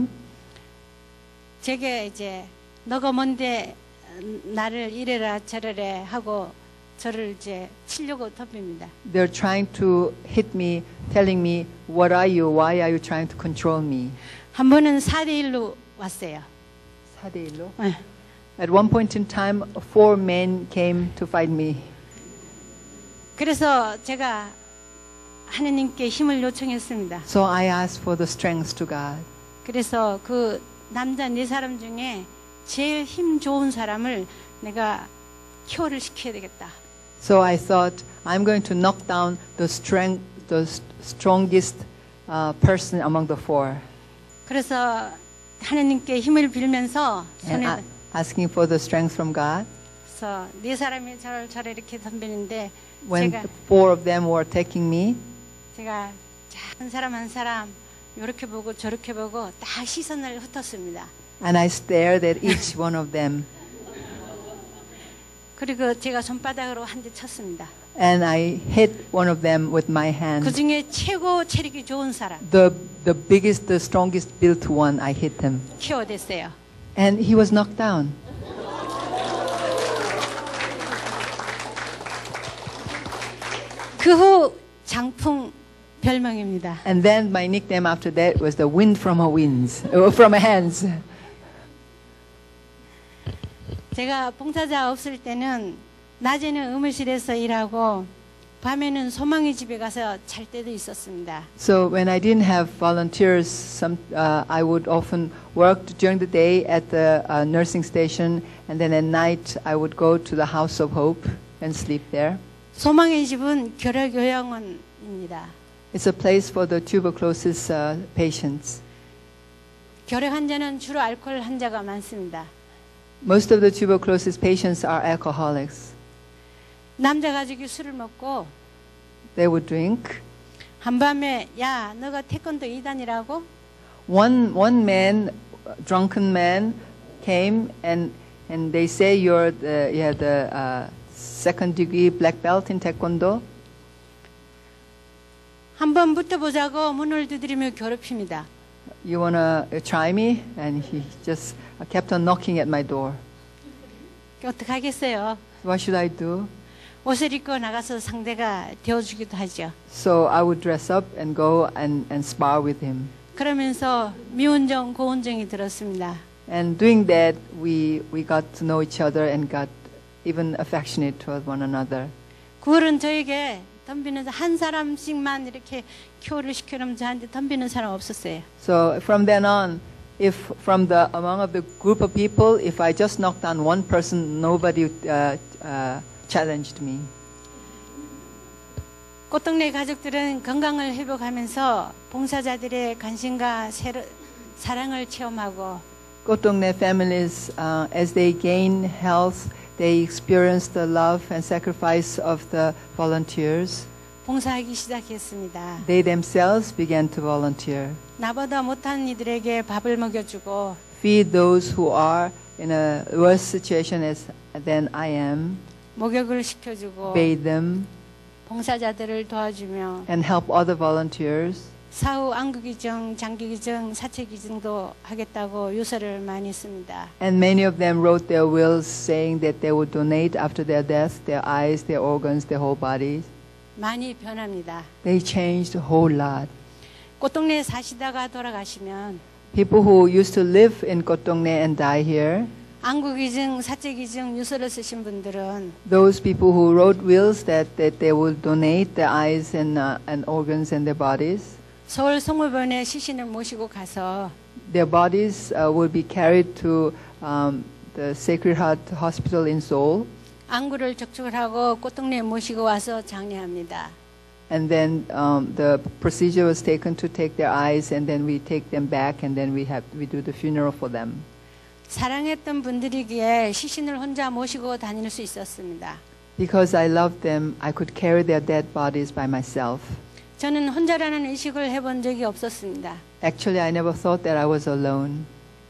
Speaker 1: 제게 이제 너가 뭔데 나를 이래라 저래라 하고 저를 이제 치려고 덤빕니다.
Speaker 3: They're trying to hit me, telling me, "What are you? Why are you trying to control me?"
Speaker 1: 한 번은 사 대 일로 왔어요.
Speaker 3: 사대일로.
Speaker 1: 네.
Speaker 3: At one point in time, four men came to fight me.
Speaker 1: 그래서 제가 하느님께 힘을 요청했습니다.
Speaker 3: So I asked for the strength to God.
Speaker 1: 그래서 그 남자 네 사람 중에 제일 힘 좋은 사람을 내가 큐어를 시켜야 되겠다.
Speaker 3: So I thought I'm going to knock down the strength, the st- strongest uh, person among the four,
Speaker 1: 그래서 하느님께 힘을 빌면서
Speaker 3: and
Speaker 1: 손에
Speaker 3: a- asking for the strength from God.
Speaker 1: 그래서 네 사람이 저를 저를 이렇게 덤비는데
Speaker 3: When
Speaker 1: 제가
Speaker 3: the four of them were attacking me,
Speaker 1: 제가 한 사람 한 사람 이렇게 보고 저렇게 보고 딱 시선을 흩었습니다.
Speaker 3: and I stared at each one of them,
Speaker 1: 그리고 제가 손바닥으로 한 대 쳤습니다.
Speaker 3: and I hit one of them with my
Speaker 1: 그
Speaker 3: hand.
Speaker 1: 중에 최고 체력이 좋은 사람
Speaker 3: The the biggest, the strongest built one, I hit him,
Speaker 1: 큐어 됐어요.
Speaker 3: and he was knocked down.
Speaker 1: 그 후 장풍 별명입니다.
Speaker 3: And then my nickname after that was the wind from her winds, uh, from her hands.
Speaker 1: 제가 봉사자 없을 때는 낮에는 의무실에서 일하고 밤에는 소망의 집에 가서 잘 때도 있었습니다.
Speaker 3: So when I didn't have volunteers, some, uh, I would often work during the day at the uh, nursing station, and then at night I would go to the House of Hope and sleep there.
Speaker 1: 소망의 집은 결핵요양원입니다.
Speaker 3: It's a place for the tuberculosis uh, patients.
Speaker 1: 결핵 환자는 주로 알코올 환자가 많습니다.
Speaker 3: Most of the tuberculosis patients are alcoholics.
Speaker 1: 남자 가족이 술을 먹고
Speaker 3: They would drink.
Speaker 1: 한밤에 야 너가 태권도 이 단이라고?
Speaker 3: One one man, drunken man, came and and they say you're the you have the uh, second degree black belt in taekwondo.
Speaker 1: 한번 붙어보자고 문을 두드리며 괴롭힙니다.
Speaker 3: You wanna try me? And he just kept on knocking at my door.
Speaker 1: 어떻게 하겠어요?
Speaker 3: What should I do?
Speaker 1: 옷을 입고 나가서 상대가 되어주기도 하죠.
Speaker 3: So I would dress up and go and, and spar with him.
Speaker 1: 그러면서 미운정 고운정이 들었습니다.
Speaker 3: And doing that, we, we got to know each other and got even affectionate toward one another.
Speaker 1: 구월은 저에게 덤비는 사- 한 사람씩만 이렇게 큐어를 시켜놓으면 저한테 덤비는 사람 없었어요.
Speaker 3: So from then on, if from the among of the group of people, if I just knocked down one person, nobody uh, uh, challenged me.
Speaker 1: 꽃동네 가족들은 건강을 회복하면서 봉사자들의 관심과 새로, 사랑을 체험하고
Speaker 3: Kotongne families, uh, as they gain health, they experience the love and sacrifice of the volunteers.
Speaker 1: 봉사하기 시작했습니다.
Speaker 3: They themselves began to volunteer.
Speaker 1: 나보다 못한 이들에게 밥을 먹여주고
Speaker 3: Feed those who are in a worse situation as than I am.
Speaker 1: 목욕을 시켜주고
Speaker 3: Bathe them
Speaker 1: 봉사자들을 도와주며
Speaker 3: and help other volunteers.
Speaker 1: 사후 안구기증, 장기기증, 사체기증도 하겠다고 유서를 많이 씁니다.
Speaker 3: And many of them wrote their wills saying that they would donate after their death their eyes, their organs, their whole bodies.
Speaker 1: 많이 변합니다.
Speaker 3: They changed a whole lot.
Speaker 1: 꽃동네에 사시다가 돌아가시면
Speaker 3: People who used to live in Kotongne and die here,
Speaker 1: 안구기증, 사체기증 유서를 쓰신 분들은
Speaker 3: those people who wrote wills that, that they would donate their eyes and, uh, and organs and their bodies,
Speaker 1: 서울 송울병원에 시신을 모시고 가서
Speaker 3: their bodies uh, will be carried to um, the Sacred Heart Hospital in Seoul,
Speaker 1: 안구를 적축을 하고 꽃동네에 모시고 와서 장례합니다.
Speaker 3: and then um, the procedure was taken to take their eyes, and then we take them back, and then we have we do the funeral for them.
Speaker 1: 사랑했던 분들이기에 시신을 혼자 모시고 다닐 수 있었습니다.
Speaker 3: Because I loved them, I could carry their dead bodies by myself.
Speaker 1: 저는 혼자라는 의식을 해본 적이 없었습니다.
Speaker 3: Actually, I never thought that I was alone.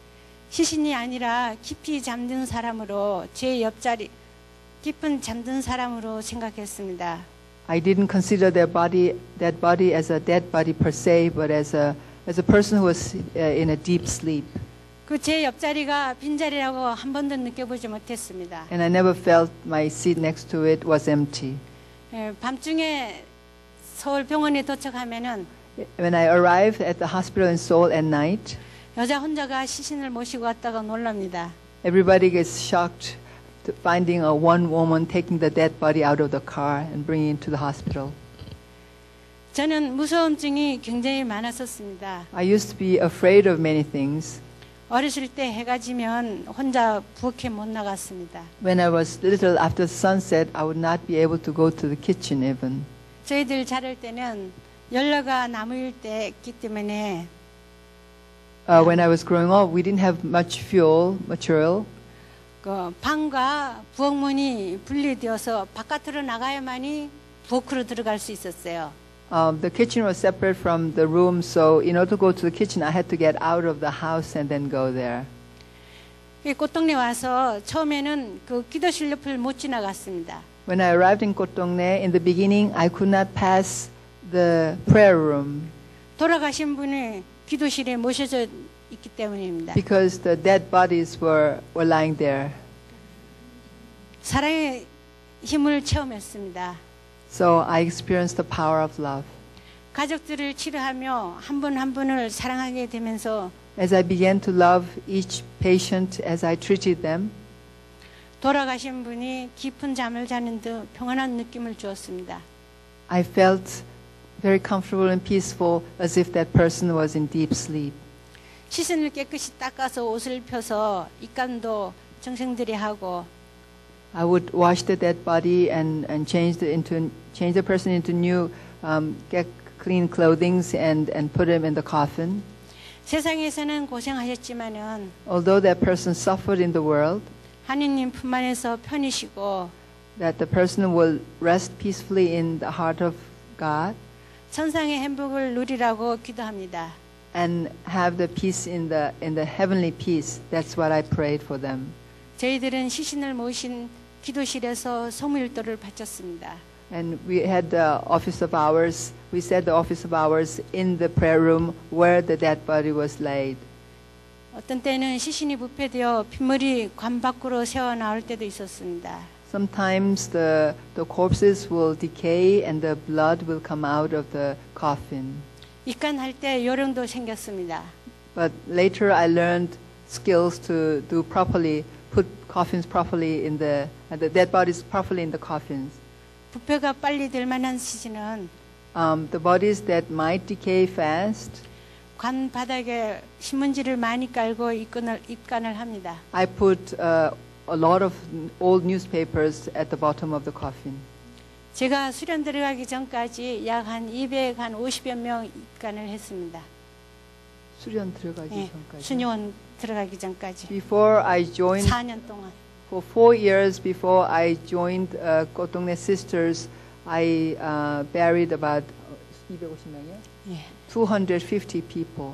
Speaker 1: 시신이 아니라 깊이 잠든 사람으로 제 옆자리 깊은 잠든 사람으로 생각했습니다.
Speaker 3: I didn't consider their body, that body as a dead body per se, but as a as a person who was uh, in a deep sleep.
Speaker 1: 그 제 옆자리가 빈자리라고 한 번도 느껴보지 못했습니다.
Speaker 3: And I never felt my seat next to it was empty.
Speaker 1: 예, 밤중에 서울 병원에 도착하면은
Speaker 3: When I arrived at the hospital in Seoul at night,
Speaker 1: 여자 혼자가 시신을 모시고 왔다가 놀랍니다.
Speaker 3: everybody gets shocked to finding a one woman taking the dead body out of the car and bringing it to the hospital.
Speaker 1: 저는 무서움증이 굉장히 많았었습니다.
Speaker 3: I used to be afraid of many things.
Speaker 1: 어렸을 때 해가 지면 혼자 부엌에 못 나갔습니다.
Speaker 3: When I was little, after sunset, I would not be able to go to the kitchen even.
Speaker 1: 저희들 자랄 때는 연료가 나무일 때였기 때문에
Speaker 3: Uh, when I was growing up, we didn't have much fuel material.
Speaker 1: 그 방과 부엌문이 분리되어서 바깥으로 나가야만이 부엌으로 들어갈 수 있었어요.
Speaker 3: Um, the kitchen was separate from the room, so in order to go to the kitchen, I had to get out of the house and then go there.
Speaker 1: 이 꽃동네 와서 처음에는 그 기도실 옆을 못 지나갔습니다.
Speaker 3: When I arrived in Kotongne, in the beginning, I could not pass the prayer room
Speaker 1: 돌아가신 분이 기도실에 모셔져 있기 때문입니다.
Speaker 3: because the dead bodies were, were lying there.
Speaker 1: 사랑의 힘을 체험했습니다.
Speaker 3: So I experienced the power of love.
Speaker 1: 가족들을 치료하며 한 분 한 분을 사랑하게 되면서
Speaker 3: As I began to love each patient as I treated them,
Speaker 1: 돌아가신 분이 깊은 잠을 자는 듯 평안한 느낌을 주었습니다.
Speaker 3: I felt very comfortable and peaceful as if that person was in deep sleep.
Speaker 1: 시신을 깨끗이 닦아서 옷을 펴서 입간도 정성들이 하고
Speaker 3: I would wash the dead body and, and change the into change the person into new um, get clean clothing and, and put him in the coffin.
Speaker 1: 세상에서는 고생하셨지만은
Speaker 3: Although that person suffered in the world,
Speaker 1: 하느님 품 안에서 편히 쉬고
Speaker 3: that the person will rest peacefully in the heart of God
Speaker 1: 천상의 행복을 누리라고 기도합니다.
Speaker 3: and have the peace in the in the heavenly peace. That's what I prayed for them.
Speaker 1: 저희들은 시신을 모신 기도실에서 소무일도를 바쳤습니다.
Speaker 3: And we had the office of hours. We said the office of hours in the prayer room where the dead body was laid.
Speaker 1: 어떤 때는 시신이 부패되어 핏물이 관 밖으로 새어 나올 때도 있었습니다.
Speaker 3: Sometimes the the corpses will decay and the blood will come out of the coffin.
Speaker 1: 입간할 때 요령도 생겼습니다.
Speaker 3: But later I learned skills to do properly, put coffins properly in the, uh, the dead bodies properly in the coffins.
Speaker 1: 부패가 빨리 될 만한 시즌은
Speaker 3: Um, the bodies that might decay fast,
Speaker 1: 관 바닥에 신문지를 많이 깔고 입간을, 입간을 합니다.
Speaker 3: I put uh, a lot of old newspapers at the bottom of the coffin.
Speaker 1: 제가 수련 들어가기 전까지 약 한 이백오십여 명 입간을 했습니다.
Speaker 3: 수련 들어가기
Speaker 1: 예,
Speaker 3: 전까지.
Speaker 1: 수녀원 들어가기 전까지
Speaker 3: Before I joined,
Speaker 1: 사 년 동안.
Speaker 3: for four years before I joined uh, Kotongnae Sisters, I uh, buried about 이백오십 명이요?
Speaker 1: 예.
Speaker 3: two hundred fifty people.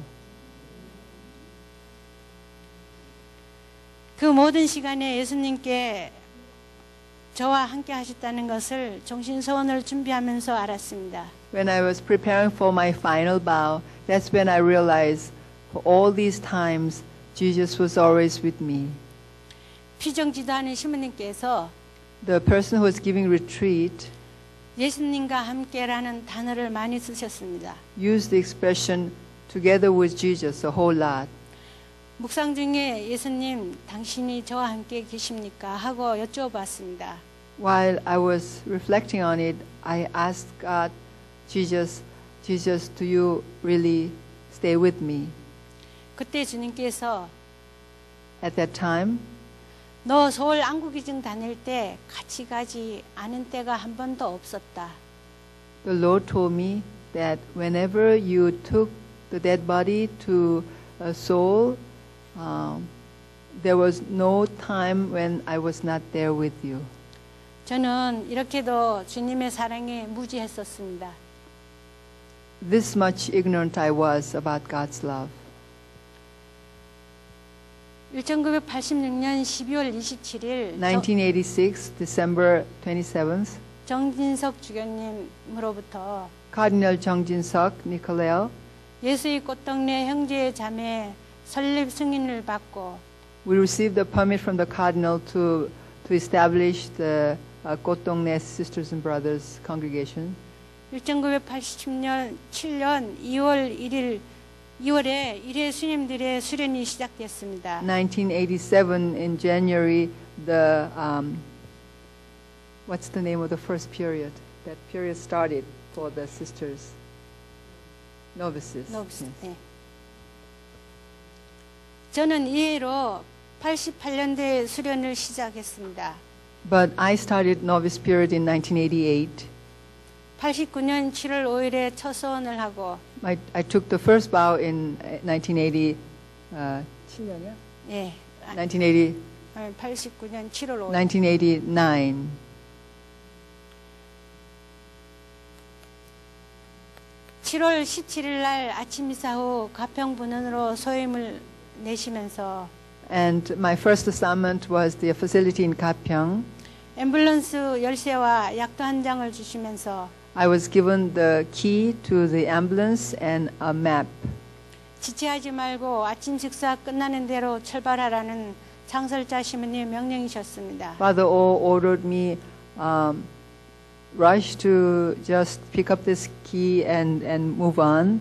Speaker 1: 그 모든 시간에 예수님께 저와 함께 하셨다는 것을 종신서원을 준비하면서 알았습니다.
Speaker 3: When I was preparing for my final bow, that's when I realized for all these times, Jesus was always with me.
Speaker 1: 피정지도하는 신부님께서
Speaker 3: The person who was giving retreat
Speaker 1: 예수님과 함께라는 단어를 많이 쓰셨습니다.
Speaker 3: used the expression together with Jesus a whole lot.
Speaker 1: 묵상 중에 예수님, 당신이 저와 함께 계십니까? 하고 여쭤봤습니다.
Speaker 3: While I was reflecting on it, I asked God, Jesus, Jesus, do you really stay with me?
Speaker 1: 그때 주님께서
Speaker 3: At that time,
Speaker 1: 너 서울 안구기증 다닐 때 같이 가지 않은 때가 한 번도 없었다.
Speaker 3: the Lord told me that whenever you took the dead body to a soul, um, there was no time when I was not there with you.
Speaker 1: 저는 이렇게도 주님의 사랑에 무지했었습니다.
Speaker 3: This much ignorant I was about God's love.
Speaker 1: 천구백팔십육 년 십이월 이십칠일
Speaker 3: nineteen eighty-six, December twenty-seventh,
Speaker 1: 정진석 주교님으로부터
Speaker 3: Cardinal Jung Jin-seok Nicolao,
Speaker 1: 예수의 꽃동네 형제 자매 설립 승인을 받고
Speaker 3: we received a permit from the Cardinal to, to establish the uh, Kotongnae Sisters and Brothers congregation.
Speaker 1: 천구백팔십 년 칠 년 이월 일일 이월에 일회 스님들의 수련이 시작됐습니다.
Speaker 3: nineteen eighty-seven, in January, the, um, what's the name of the first period? That period started for the sisters, novices.
Speaker 1: 노브스,
Speaker 3: Yes.
Speaker 1: 네. 저는 이해로 팔십팔 년도에 수련을 시작했습니다.
Speaker 3: But I started novice period in nineteen eighty-eight.
Speaker 1: 팔십구 년 칠월 오일에 첫 소원을 하고
Speaker 3: I, I took the first vow in nineteen eighty, uh, 칠 년이요?
Speaker 1: 예,
Speaker 3: nineteen eighty,
Speaker 1: 팔십구 년 칠월 오일
Speaker 3: nineteen eighty-nine.
Speaker 1: 칠월 십칠일 날 아침 미사 후 가평분원으로 소임을 내시면서
Speaker 3: And my first assignment was the facility in Kapyeong.
Speaker 1: 앰뷸런스 열쇠와 약도 한 장을 주시면서
Speaker 3: I was given the key to the ambulance and a map.
Speaker 1: 지체하지 말고 아침 식사 끝나는 대로 출발하라는 창설자 시모님의 명령이셨습니다.
Speaker 3: Father O ordered me um, rush to just pick up this key and, and move on.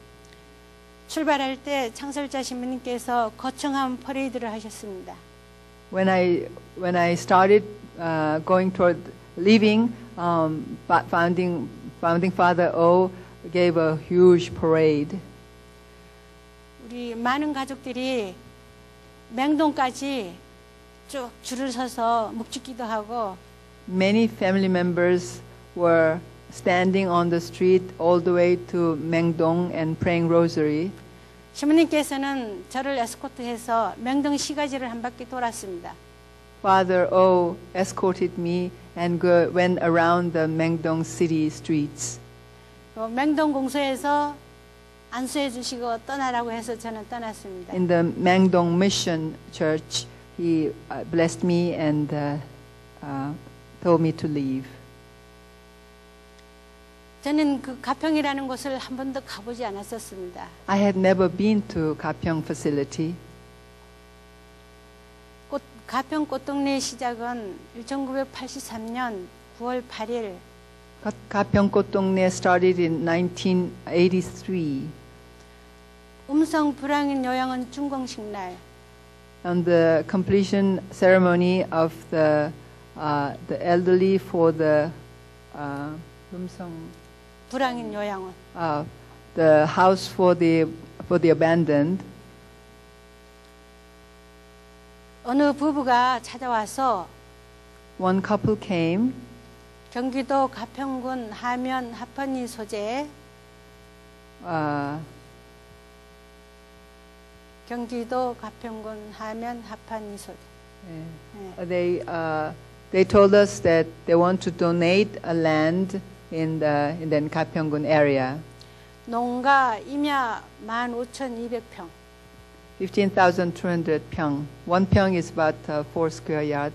Speaker 1: 출발할 때 창설자 시모님께서 거창한 퍼레이드를 하셨습니다.
Speaker 3: When I when I started uh, going toward leaving, um, fa- founding founding Father O gave a huge parade.
Speaker 1: 우리 많은 가족들이 맹동까지 쭉 줄을 서서 묵죽기도 하고
Speaker 3: Many family members were standing on the street all the way to Mengdong and praying rosary.
Speaker 1: 시모님께서는 저를 에스코트해서 맹동 시가지를 한 바퀴 돌았습니다.
Speaker 3: Father O escorted me and go, went around the Mengdong city streets.
Speaker 1: 또 맹동 공소에서 안수해 주시고 떠나라고 해서 저는 떠났습니다.
Speaker 3: In the Mengdong Mission Church, he uh, blessed me and uh, uh, told me to leave.
Speaker 1: 저는 그 가평이라는 곳을 한 번도 가보지 않았었습니다.
Speaker 3: I had never been to Kapyeong facility.
Speaker 1: 꽃, 가평 꽃동네 시작은 천구백팔십삼 년 구월 팔일
Speaker 3: Ka- Kapyeong Kotongnae started in nineteen eighty-three.
Speaker 1: 음성 불황인 요양원 준공식 날
Speaker 3: On the completion ceremony of the uh, the elderly for the uh, 음성,
Speaker 1: 불황인 요양원.
Speaker 3: uh, the house for the for the abandoned.
Speaker 1: 어느 부부가 찾아와서
Speaker 3: One couple came.
Speaker 1: 경기도 가평군 하면 하퍼니 소재,
Speaker 3: Uh,
Speaker 1: 경기도 가평군 하면 하퍼니 소재.
Speaker 3: Uh, They uh, they told us that they want to donate a land in the in the Kapyeongun area,
Speaker 1: 농가 임야 만 오천이백 평.
Speaker 3: fifteen thousand two hundred pyong. One pyong is about uh, four square yard.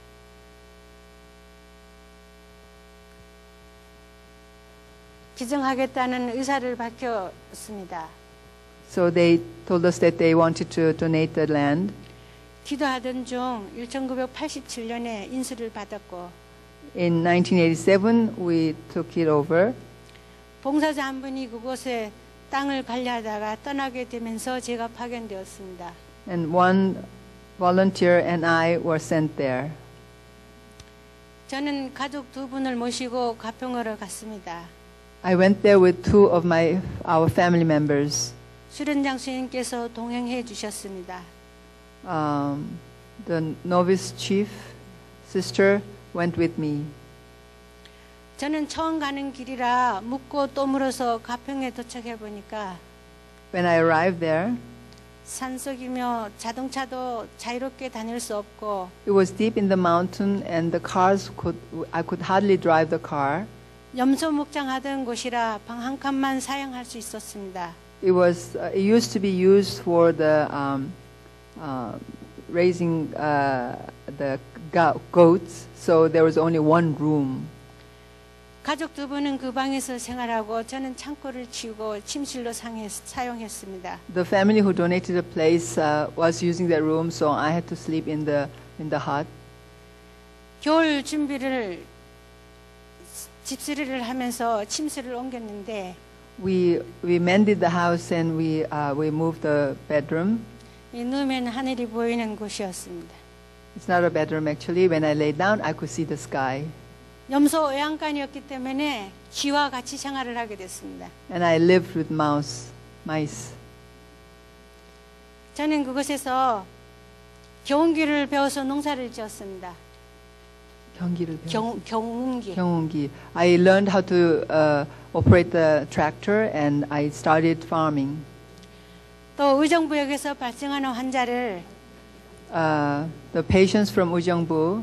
Speaker 1: 기증하겠다는 의사를 밝혔습니다.
Speaker 3: So they told us that they wanted to donate the land.
Speaker 1: 기도하던 중 천구백팔십칠 년에 인수를 받았고
Speaker 3: In nineteen eighty-seven, we took it over.
Speaker 1: 봉사자 한 분이 그곳에 땅을 관리하다가 떠나게 되면서 제가 파견되었습니다.
Speaker 3: And one volunteer and I were sent there.
Speaker 1: 저는 가족 두 분을 모시고 가평으로 갔습니다.
Speaker 3: I went there with two of my our family members.
Speaker 1: 수련장 스님께서 동행해 주셨습니다.
Speaker 3: Um, the novice chief sister went with me.
Speaker 1: 저는 처음 가는 길이라 묻고 또 물어서 가평에 도착해 보니까
Speaker 3: When I arrived there,
Speaker 1: 산속이며 자동차도 자유롭게 다닐 수 없고
Speaker 3: it was deep in the mountain, and the cars could I could hardly drive the car.
Speaker 1: 염소 목장하던 곳이라 방 한 칸만 사용할 수 있었습니다.
Speaker 3: It was uh, it used to be used for the um, uh, raising uh, the go- goats, so there was only one room.
Speaker 1: 가족 두 분은 그 방에서 생활하고 저는 창고를 치우고 침실로 상해, 사용했습니다.
Speaker 3: The family who donated the place uh, was using that room, so I had to sleep in the in the hut.
Speaker 1: 겨울 준비를 집수리를 하면서 침실을 옮겼는데
Speaker 3: We we mended the house and we uh, we moved the bedroom.
Speaker 1: 이 누우면 하늘이 보이는 곳이었습니다.
Speaker 3: It's not a bedroom actually. When I lay down, I could see the sky.
Speaker 1: 염소 외양간이었기 때문에 쥐와 같이 생활을 하게 됐습니다.
Speaker 3: And I lived with mouse, mice.
Speaker 1: 저는 그곳에서 경운기를 배워서 농사를 지었습니다.
Speaker 3: 경기를
Speaker 1: 경, 경운기.
Speaker 3: 경운기. I learned how to uh, operate the tractor and I started farming.
Speaker 1: 또 의정부역에서 발생하는 환자를
Speaker 3: Uh, the patients from Ujeongbu,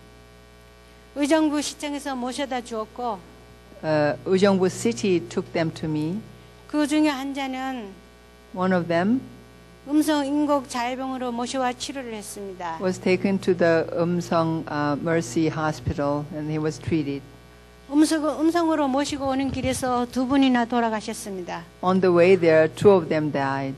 Speaker 1: 의정부 시청에서 모셔다 주었고
Speaker 3: uh, Ujeongbu City took them to me.
Speaker 1: 그 중에 환자는
Speaker 3: One of them
Speaker 1: 음성 인곡 자해병으로 모셔와 치료를 했습니다.
Speaker 3: was taken to the Umsong uh, Mercy Hospital and he was treated.
Speaker 1: 음성, 음성으로 모시고 오는 길에서 두 분이나 돌아가셨습니다.
Speaker 3: On the way there, two of them died.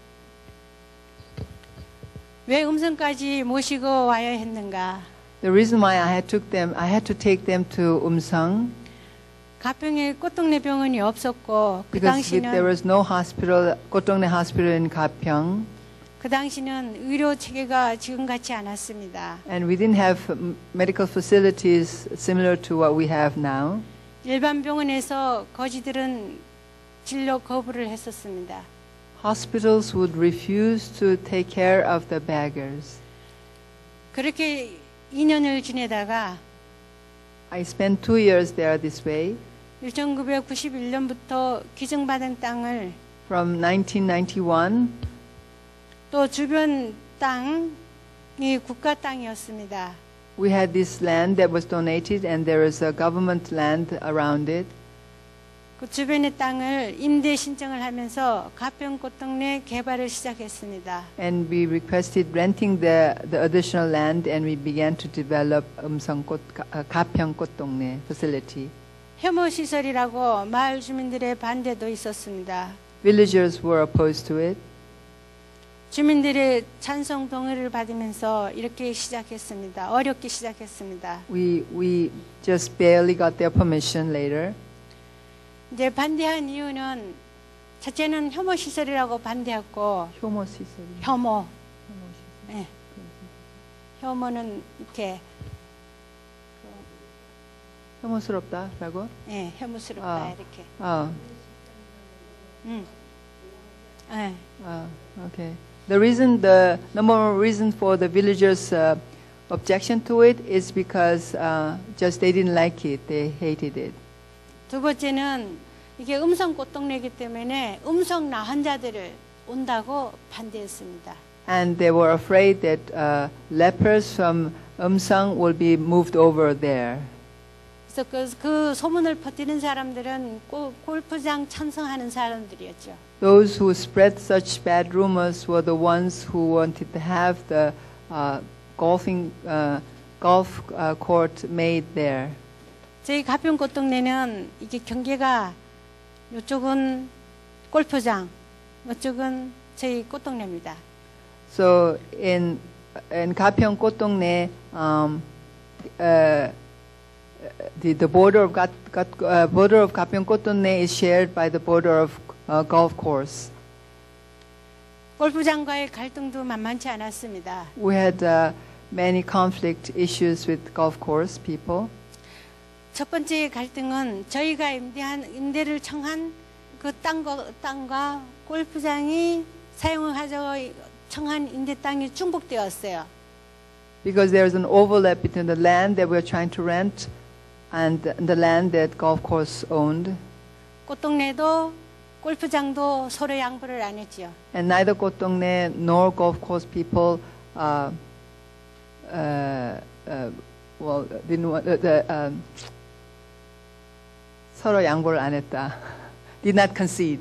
Speaker 1: 왜 음성까지 모시고 와야 했는가?
Speaker 3: The reason why I had took them, I had to take them to Umsong
Speaker 1: 가평에 꽃동네 병원이 없었고 그
Speaker 3: because with, there
Speaker 1: 당시는
Speaker 3: was no hospital, Kotongne Hospital in Gapyeong,
Speaker 1: 그 당시는 의료 체계가 지금 같지 않았습니다.
Speaker 3: and we didn't have um, medical facilities similar to what we have now.
Speaker 1: 일반 병원에서 거지들은 진료 거부를 했었습니다.
Speaker 3: Hospitals would refuse to take care of the beggars.
Speaker 1: 그렇게 이 년을 지내다가
Speaker 3: I spent two years there this way.
Speaker 1: 천구백구십일 년부터 기증받은 땅을
Speaker 3: From nineteen ninety-one,
Speaker 1: 또 주변 땅이 국가 땅이었습니다.
Speaker 3: we had this land that was donated and there is a government land around it.
Speaker 1: 그 주변의 땅을 임대 신청을 하면서 가평 꽃동네 개발을 시작했습니다.
Speaker 3: And we requested renting the, the additional land and we began to develop Umsong Kot, uh, Gapyeong Kotdongne facility.
Speaker 1: 혐오 시설이라고 마을 주민들의 반대도 있었습니다.
Speaker 3: Villagers were opposed to it.
Speaker 1: 주민들의 찬성 동의를 받으면서 이렇게 시작했습니다. 어렵게 시작했습니다.
Speaker 3: We, we just barely got their permission later.
Speaker 1: 이제 반대한 이유는 첫째는 혐오 시설이라고 반대했고
Speaker 3: 혐오 시설.
Speaker 1: 혐오. 네. 혐오는 이렇게
Speaker 3: 혐오스럽다라고?
Speaker 1: 예, 혐오스럽다
Speaker 3: 아.
Speaker 1: 이렇게.
Speaker 3: 어,
Speaker 1: 음. 예.
Speaker 3: 어, okay. The reason, the number one reason for the villagers' uh, objection to it is because uh, just they didn't like it, they hated it.
Speaker 1: 두 번째는 이게 음성 꽃동네이기 때문에 음성 나 환자들을 온다고 반대했습니다.
Speaker 3: And they were afraid that uh, lepers from Umsang will be moved over there.
Speaker 1: 그래서 그, 그 소문을 퍼뜨리는 사람들은 골, 골프장 찬성하는 사람들이었죠.
Speaker 3: Those who spread such bad rumors were the ones who wanted to have the uh, golfing uh, golf uh, court made there.
Speaker 1: 저희 가평 꽃동네는 이게 경계가 이쪽은 골프장, 이쪽은 저희 꽃동네입니다.
Speaker 3: So in in Gapyeong Kotdongnae, um, uh, the the border of Gat, Gat, uh, border of Gapyeong Kotdongnae is shared by the border of uh, golf course.
Speaker 1: 골프장과의 갈등도 만만치 않았습니다.
Speaker 3: We had uh, many conflict issues with golf course people.
Speaker 1: 첫 번째 갈등은 저희가 임대한 임대를 청한 그 땅과, 땅과 골프장이 사용하자고 청한 임대 땅이 중복되었어요.
Speaker 3: Because there is an overlap between the land that we are trying to rent and the land that golf course owned.
Speaker 1: 꽃동네도 골프장도 서로 양보를 안 했지요.
Speaker 3: And neither Kotdongnae nor golf course people, uh, uh, uh, well, didn't want, uh, the, um, 서로 양보를 안 했다. Did not concede.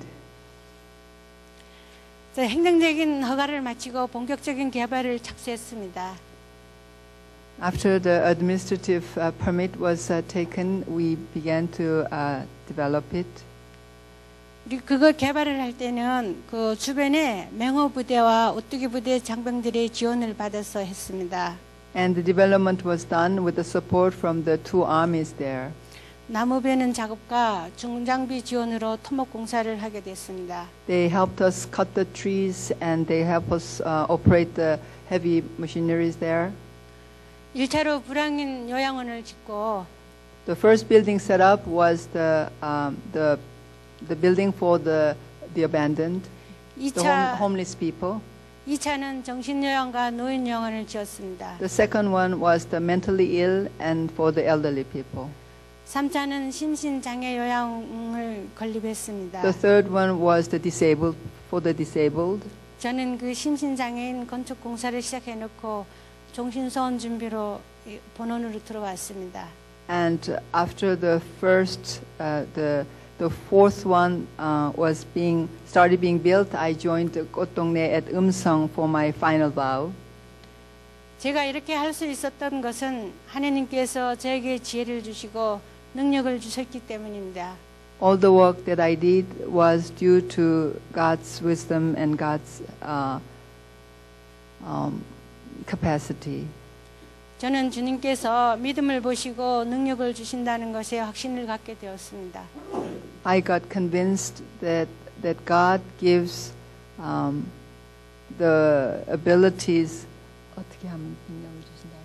Speaker 1: 행정적인 허가를 마치고 본격적인 개발을 착수했습니다.
Speaker 3: After the administrative uh, permit was uh, taken, we began to uh, develop it.
Speaker 1: 우리 그거 개발을 할 때는 그 주변에 맹호 부대와 오뚜기 부대 장병들의 지원을 받아서 했습니다.
Speaker 3: And the development was done with the support from the two armies there.
Speaker 1: 나무 베는 작업과 중장비 지원으로 토목 공사를 하게 됐습니다.
Speaker 3: They helped us cut the trees and they helped us uh, operate the heavy machineries there.
Speaker 1: 일 차로 불황인 요양원을 짓고
Speaker 3: The first building set up was the um, the the building for the the abandoned,
Speaker 1: 이
Speaker 3: the
Speaker 1: 차
Speaker 3: home, homeless people.
Speaker 1: 이 차는 정신요양과 노인요양원을 지었습니다.
Speaker 3: The second one was the mentally ill and for the elderly people.
Speaker 1: 삼 차는 심신장애 요양을 건립했습니다.
Speaker 3: The third one was the disabled for the disabled.
Speaker 1: 저는 그 심신장애인 건축 공사를 시작해 놓고 종신소원 준비로 본원으로 들어왔습니다.
Speaker 3: And after the first, uh, the the fourth one uh, was being started being built, I joined Kotdongnae at Umsang for my final vow.
Speaker 1: 제가 이렇게 할 수 있었던 것은 하나님께서 저에게 지혜를 주시고 능력을 주셨기 때문입니다.
Speaker 3: All the work that I did was due to God's wisdom and God's uh, um, capacity.
Speaker 1: 저는 주님께서 믿음을 보시고 능력을 주신다는 것에 확신을 갖게 되었습니다.
Speaker 3: I got convinced that that God gives um, the abilities. 어떻게 하면 능력을 주신다?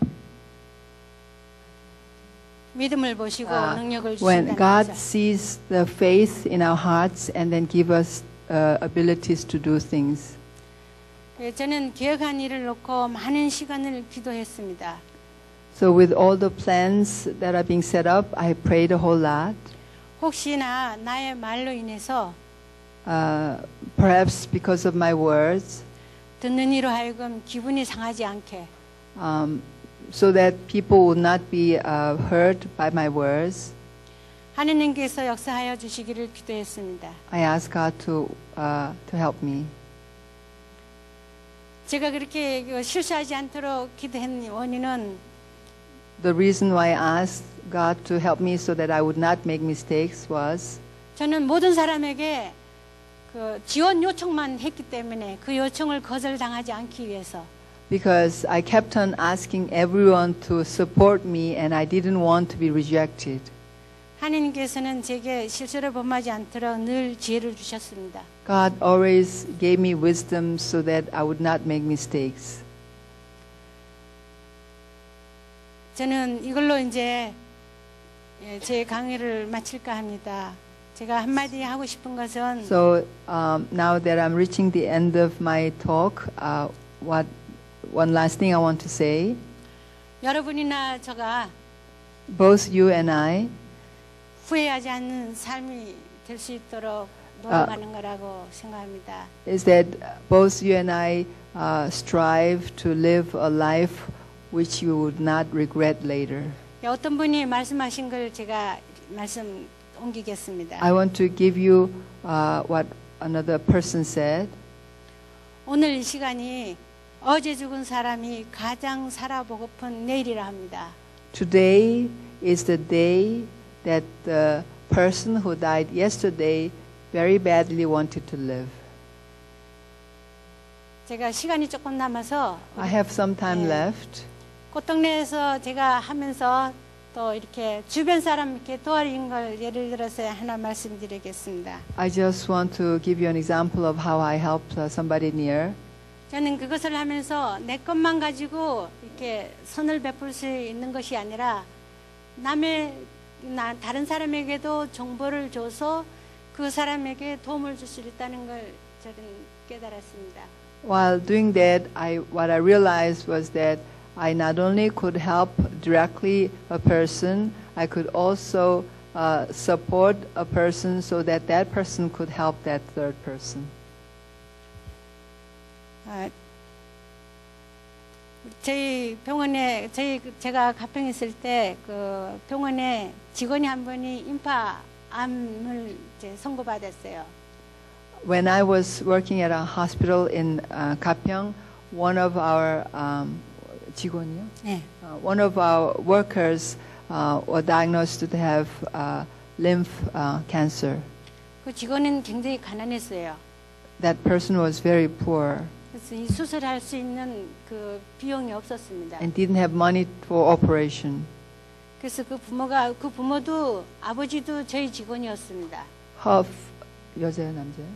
Speaker 1: 믿음을 보시고
Speaker 3: Uh,
Speaker 1: 능력을
Speaker 3: when
Speaker 1: 주신다는
Speaker 3: God
Speaker 1: 거죠.
Speaker 3: sees the faith in our hearts and then give us uh, abilities to do things.
Speaker 1: 예, 저는 계획한 일을 놓고 많은 시간을 기도했습니다.
Speaker 3: So with all the plans that are being set up, I prayed a whole lot.
Speaker 1: 혹시나 나의 말로 인해서
Speaker 3: Uh, perhaps because of my words,
Speaker 1: 듣는 이로 하여금 기분이 상하지 않게
Speaker 3: um, so that people would not be uh, hurt by my words.
Speaker 1: 하느님께서 역사하여 주시기를 기도했습니다.
Speaker 3: I asked God to uh, to help me.
Speaker 1: 제가 그렇게 그 실수하지 않도록 기도한 원인은
Speaker 3: The reason why I asked God to help me so that I would not make mistakes was
Speaker 1: 저는 모든 사람에게 그 지원 요청만 했기 때문에 그 요청을 거절당하지 않기 위해서
Speaker 3: because I kept on asking everyone to support me and I didn't want to be rejected.
Speaker 1: 하나님께서는 제게 실수를 범하지 않도록 늘 지혜를 주셨습니다.
Speaker 3: God always gave me wisdom so that I would not make mistakes.
Speaker 1: 저는 이걸로 이제 예, 제 강의를 마칠까 합니다. 제가 한마디 하고 싶은 것은
Speaker 3: So um, now that I'm reaching the end of my talk, uh, what one last thing I want to say:
Speaker 1: 여러분이나 저가
Speaker 3: both you and I
Speaker 1: 후회하지 않는 삶이 될 수 있도록 노력하는 거라고 생각합니다.
Speaker 3: is that both you and I uh, strive to live a life which you would not regret later.
Speaker 1: 어떤 분이 말씀하신 걸 제가 말씀 옮기겠습니다.
Speaker 3: I want to give you uh, what another person said.
Speaker 1: 오늘 이 시간이 어제 죽은 사람이 가장 살아보고픈 내일이라 합니다.
Speaker 3: Today is the day that the person who died yesterday very badly wanted to live.
Speaker 1: 제가 시간이 조금 남아서
Speaker 3: I have some time
Speaker 1: 네.
Speaker 3: left.
Speaker 1: 꽃동네에서 제가 하면서 또 이렇게 주변 사람 이렇게 도와준 걸 예를 들어서 하나 말씀드리겠습니다.
Speaker 3: I just want to give you an example of how I helped uh, somebody near.
Speaker 1: 저는 그것을 하면서 내 것만 가지고 이렇게 선을 베풀 수 있는 것이 아니라 남의 나, 다른 사람에게도 정보를 줘서 그 사람에게 도움을 줄 수 있다는 걸 저는 깨달았습니다.
Speaker 3: While doing that, I, what I realized was that I not only could help directly a person, I could also uh, support a person so that that person could help that third person.
Speaker 1: 아, 저희 병원에 저희 제가 가평에 있을 때 그 병원에 직원이 한 분이 임파암을 이제 선고받았어요.
Speaker 3: When I was working at a hospital in uh, Gapyeong, one of our um, 직원이요?
Speaker 1: 네.
Speaker 3: Uh, one of our workers uh, were diagnosed to have uh, lymph uh, cancer.
Speaker 1: 그 직원은 굉장히 가난했어요.
Speaker 3: That person was very poor
Speaker 1: 그래서 이 수술할 수 있는 그 비용이 없었습니다.
Speaker 3: and didn't have money for operation.
Speaker 1: 그래서 그 부모가 그 부모도 아버지도 저희 직원이었습니다.
Speaker 3: Her f- 여자요, 남자요?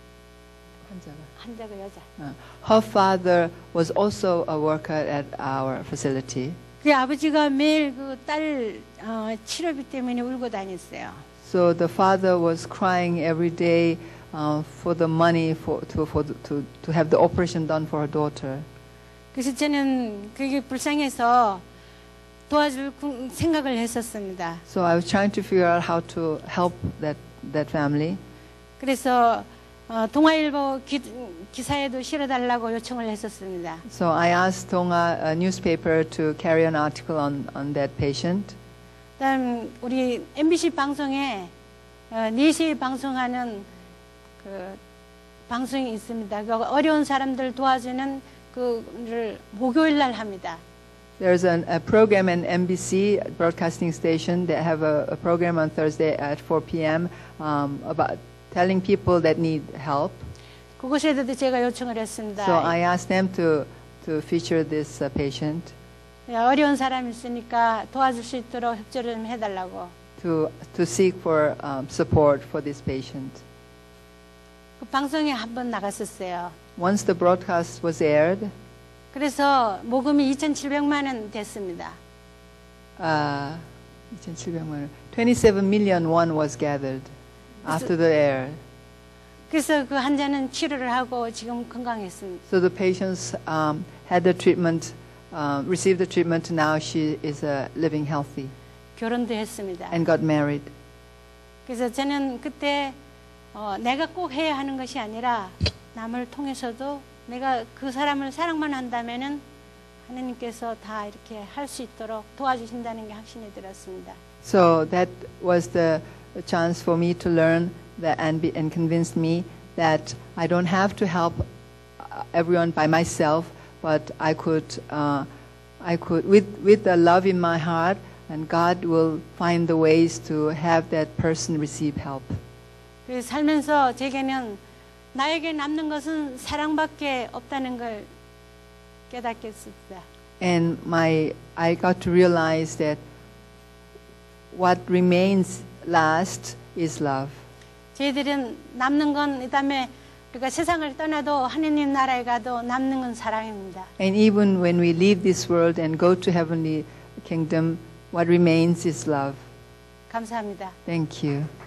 Speaker 3: 환자가.
Speaker 1: 환자가 여자.
Speaker 3: Uh, her father was also a worker at our facility.
Speaker 1: 그 아버지가 매일 그 딸 어, 치료비 때문에 울고 다녔어요.
Speaker 3: So the father was crying every day uh, for the money for, to, for the, to, to have the operation done for her daughter.
Speaker 1: 그래서 저는 그게 불쌍해서 도와줄 구- 생각을 했었습니다.
Speaker 3: So I was trying to figure out how to help that, that family.
Speaker 1: 그래서 어, 동아일보 기, 기사에도 실어달라고 요청을 했었습니다.
Speaker 3: So I asked Tonga a newspaper to carry an article on, on that patient.
Speaker 1: 그다음 우리 엠비씨 방송에 어, 네 시에 방송하는 그 방송이 있습니다. 그 어려운 사람들 도와주는 그를 목요일 날 합니다.
Speaker 3: There's an, a program in M B C broadcasting station that have a, a program on Thursday at four p.m. Um, about telling people that need help.
Speaker 1: 그곳에도 제가 요청을 했습니다.
Speaker 3: So I asked them to, to feature this uh, patient,
Speaker 1: 어려운 사람이 있으니까 도와줄 수 있도록 협조를 좀 해달라고.
Speaker 3: to, to seek for um, support for this patient.
Speaker 1: 그 방송에 한 번 나갔었어요.
Speaker 3: Once the broadcast was aired,
Speaker 1: 그래서 모금이 이천칠백만 원 됐습니다.
Speaker 3: uh, 이천칠백만 원, twenty-seven million won was gathered after the air.
Speaker 1: 그래서 그 환자는 치료를 하고 지금 건강했습니다.
Speaker 3: So the patients um, had the treatment, uh, received the treatment. Now she is uh, living healthy
Speaker 1: 결혼도 했습니다.
Speaker 3: and got married.
Speaker 1: 그래서 저는 그때 어, 내가 꼭 해야 하는 것이 아니라 남을 통해서도 내가 그 사람을 사랑만 한다면은 하나님께서 다 이렇게 할 수 있도록 도와주신다는 게 확신이 들었습니다.
Speaker 3: So that was the chance for me to learn that and, be, and convinced me that I don't have to help uh, everyone by myself, but I could, uh, I could with, with the love in my heart, and God will find the ways to have that person receive help.
Speaker 1: 그래서 살면서 제게는 나에게 남는 것은 사랑밖에 없다는 걸 깨닫겠습니다.
Speaker 3: And my, I got to realize that what remains last is love.
Speaker 1: 저희들은 남는 건 그다음에 우리가 세상을 떠나도 하느님 나라에 가도 남는 건 사랑입니다.
Speaker 3: And even when we leave this world and go to heavenly kingdom, what remains is love.
Speaker 1: 감사합니다.
Speaker 3: Thank you.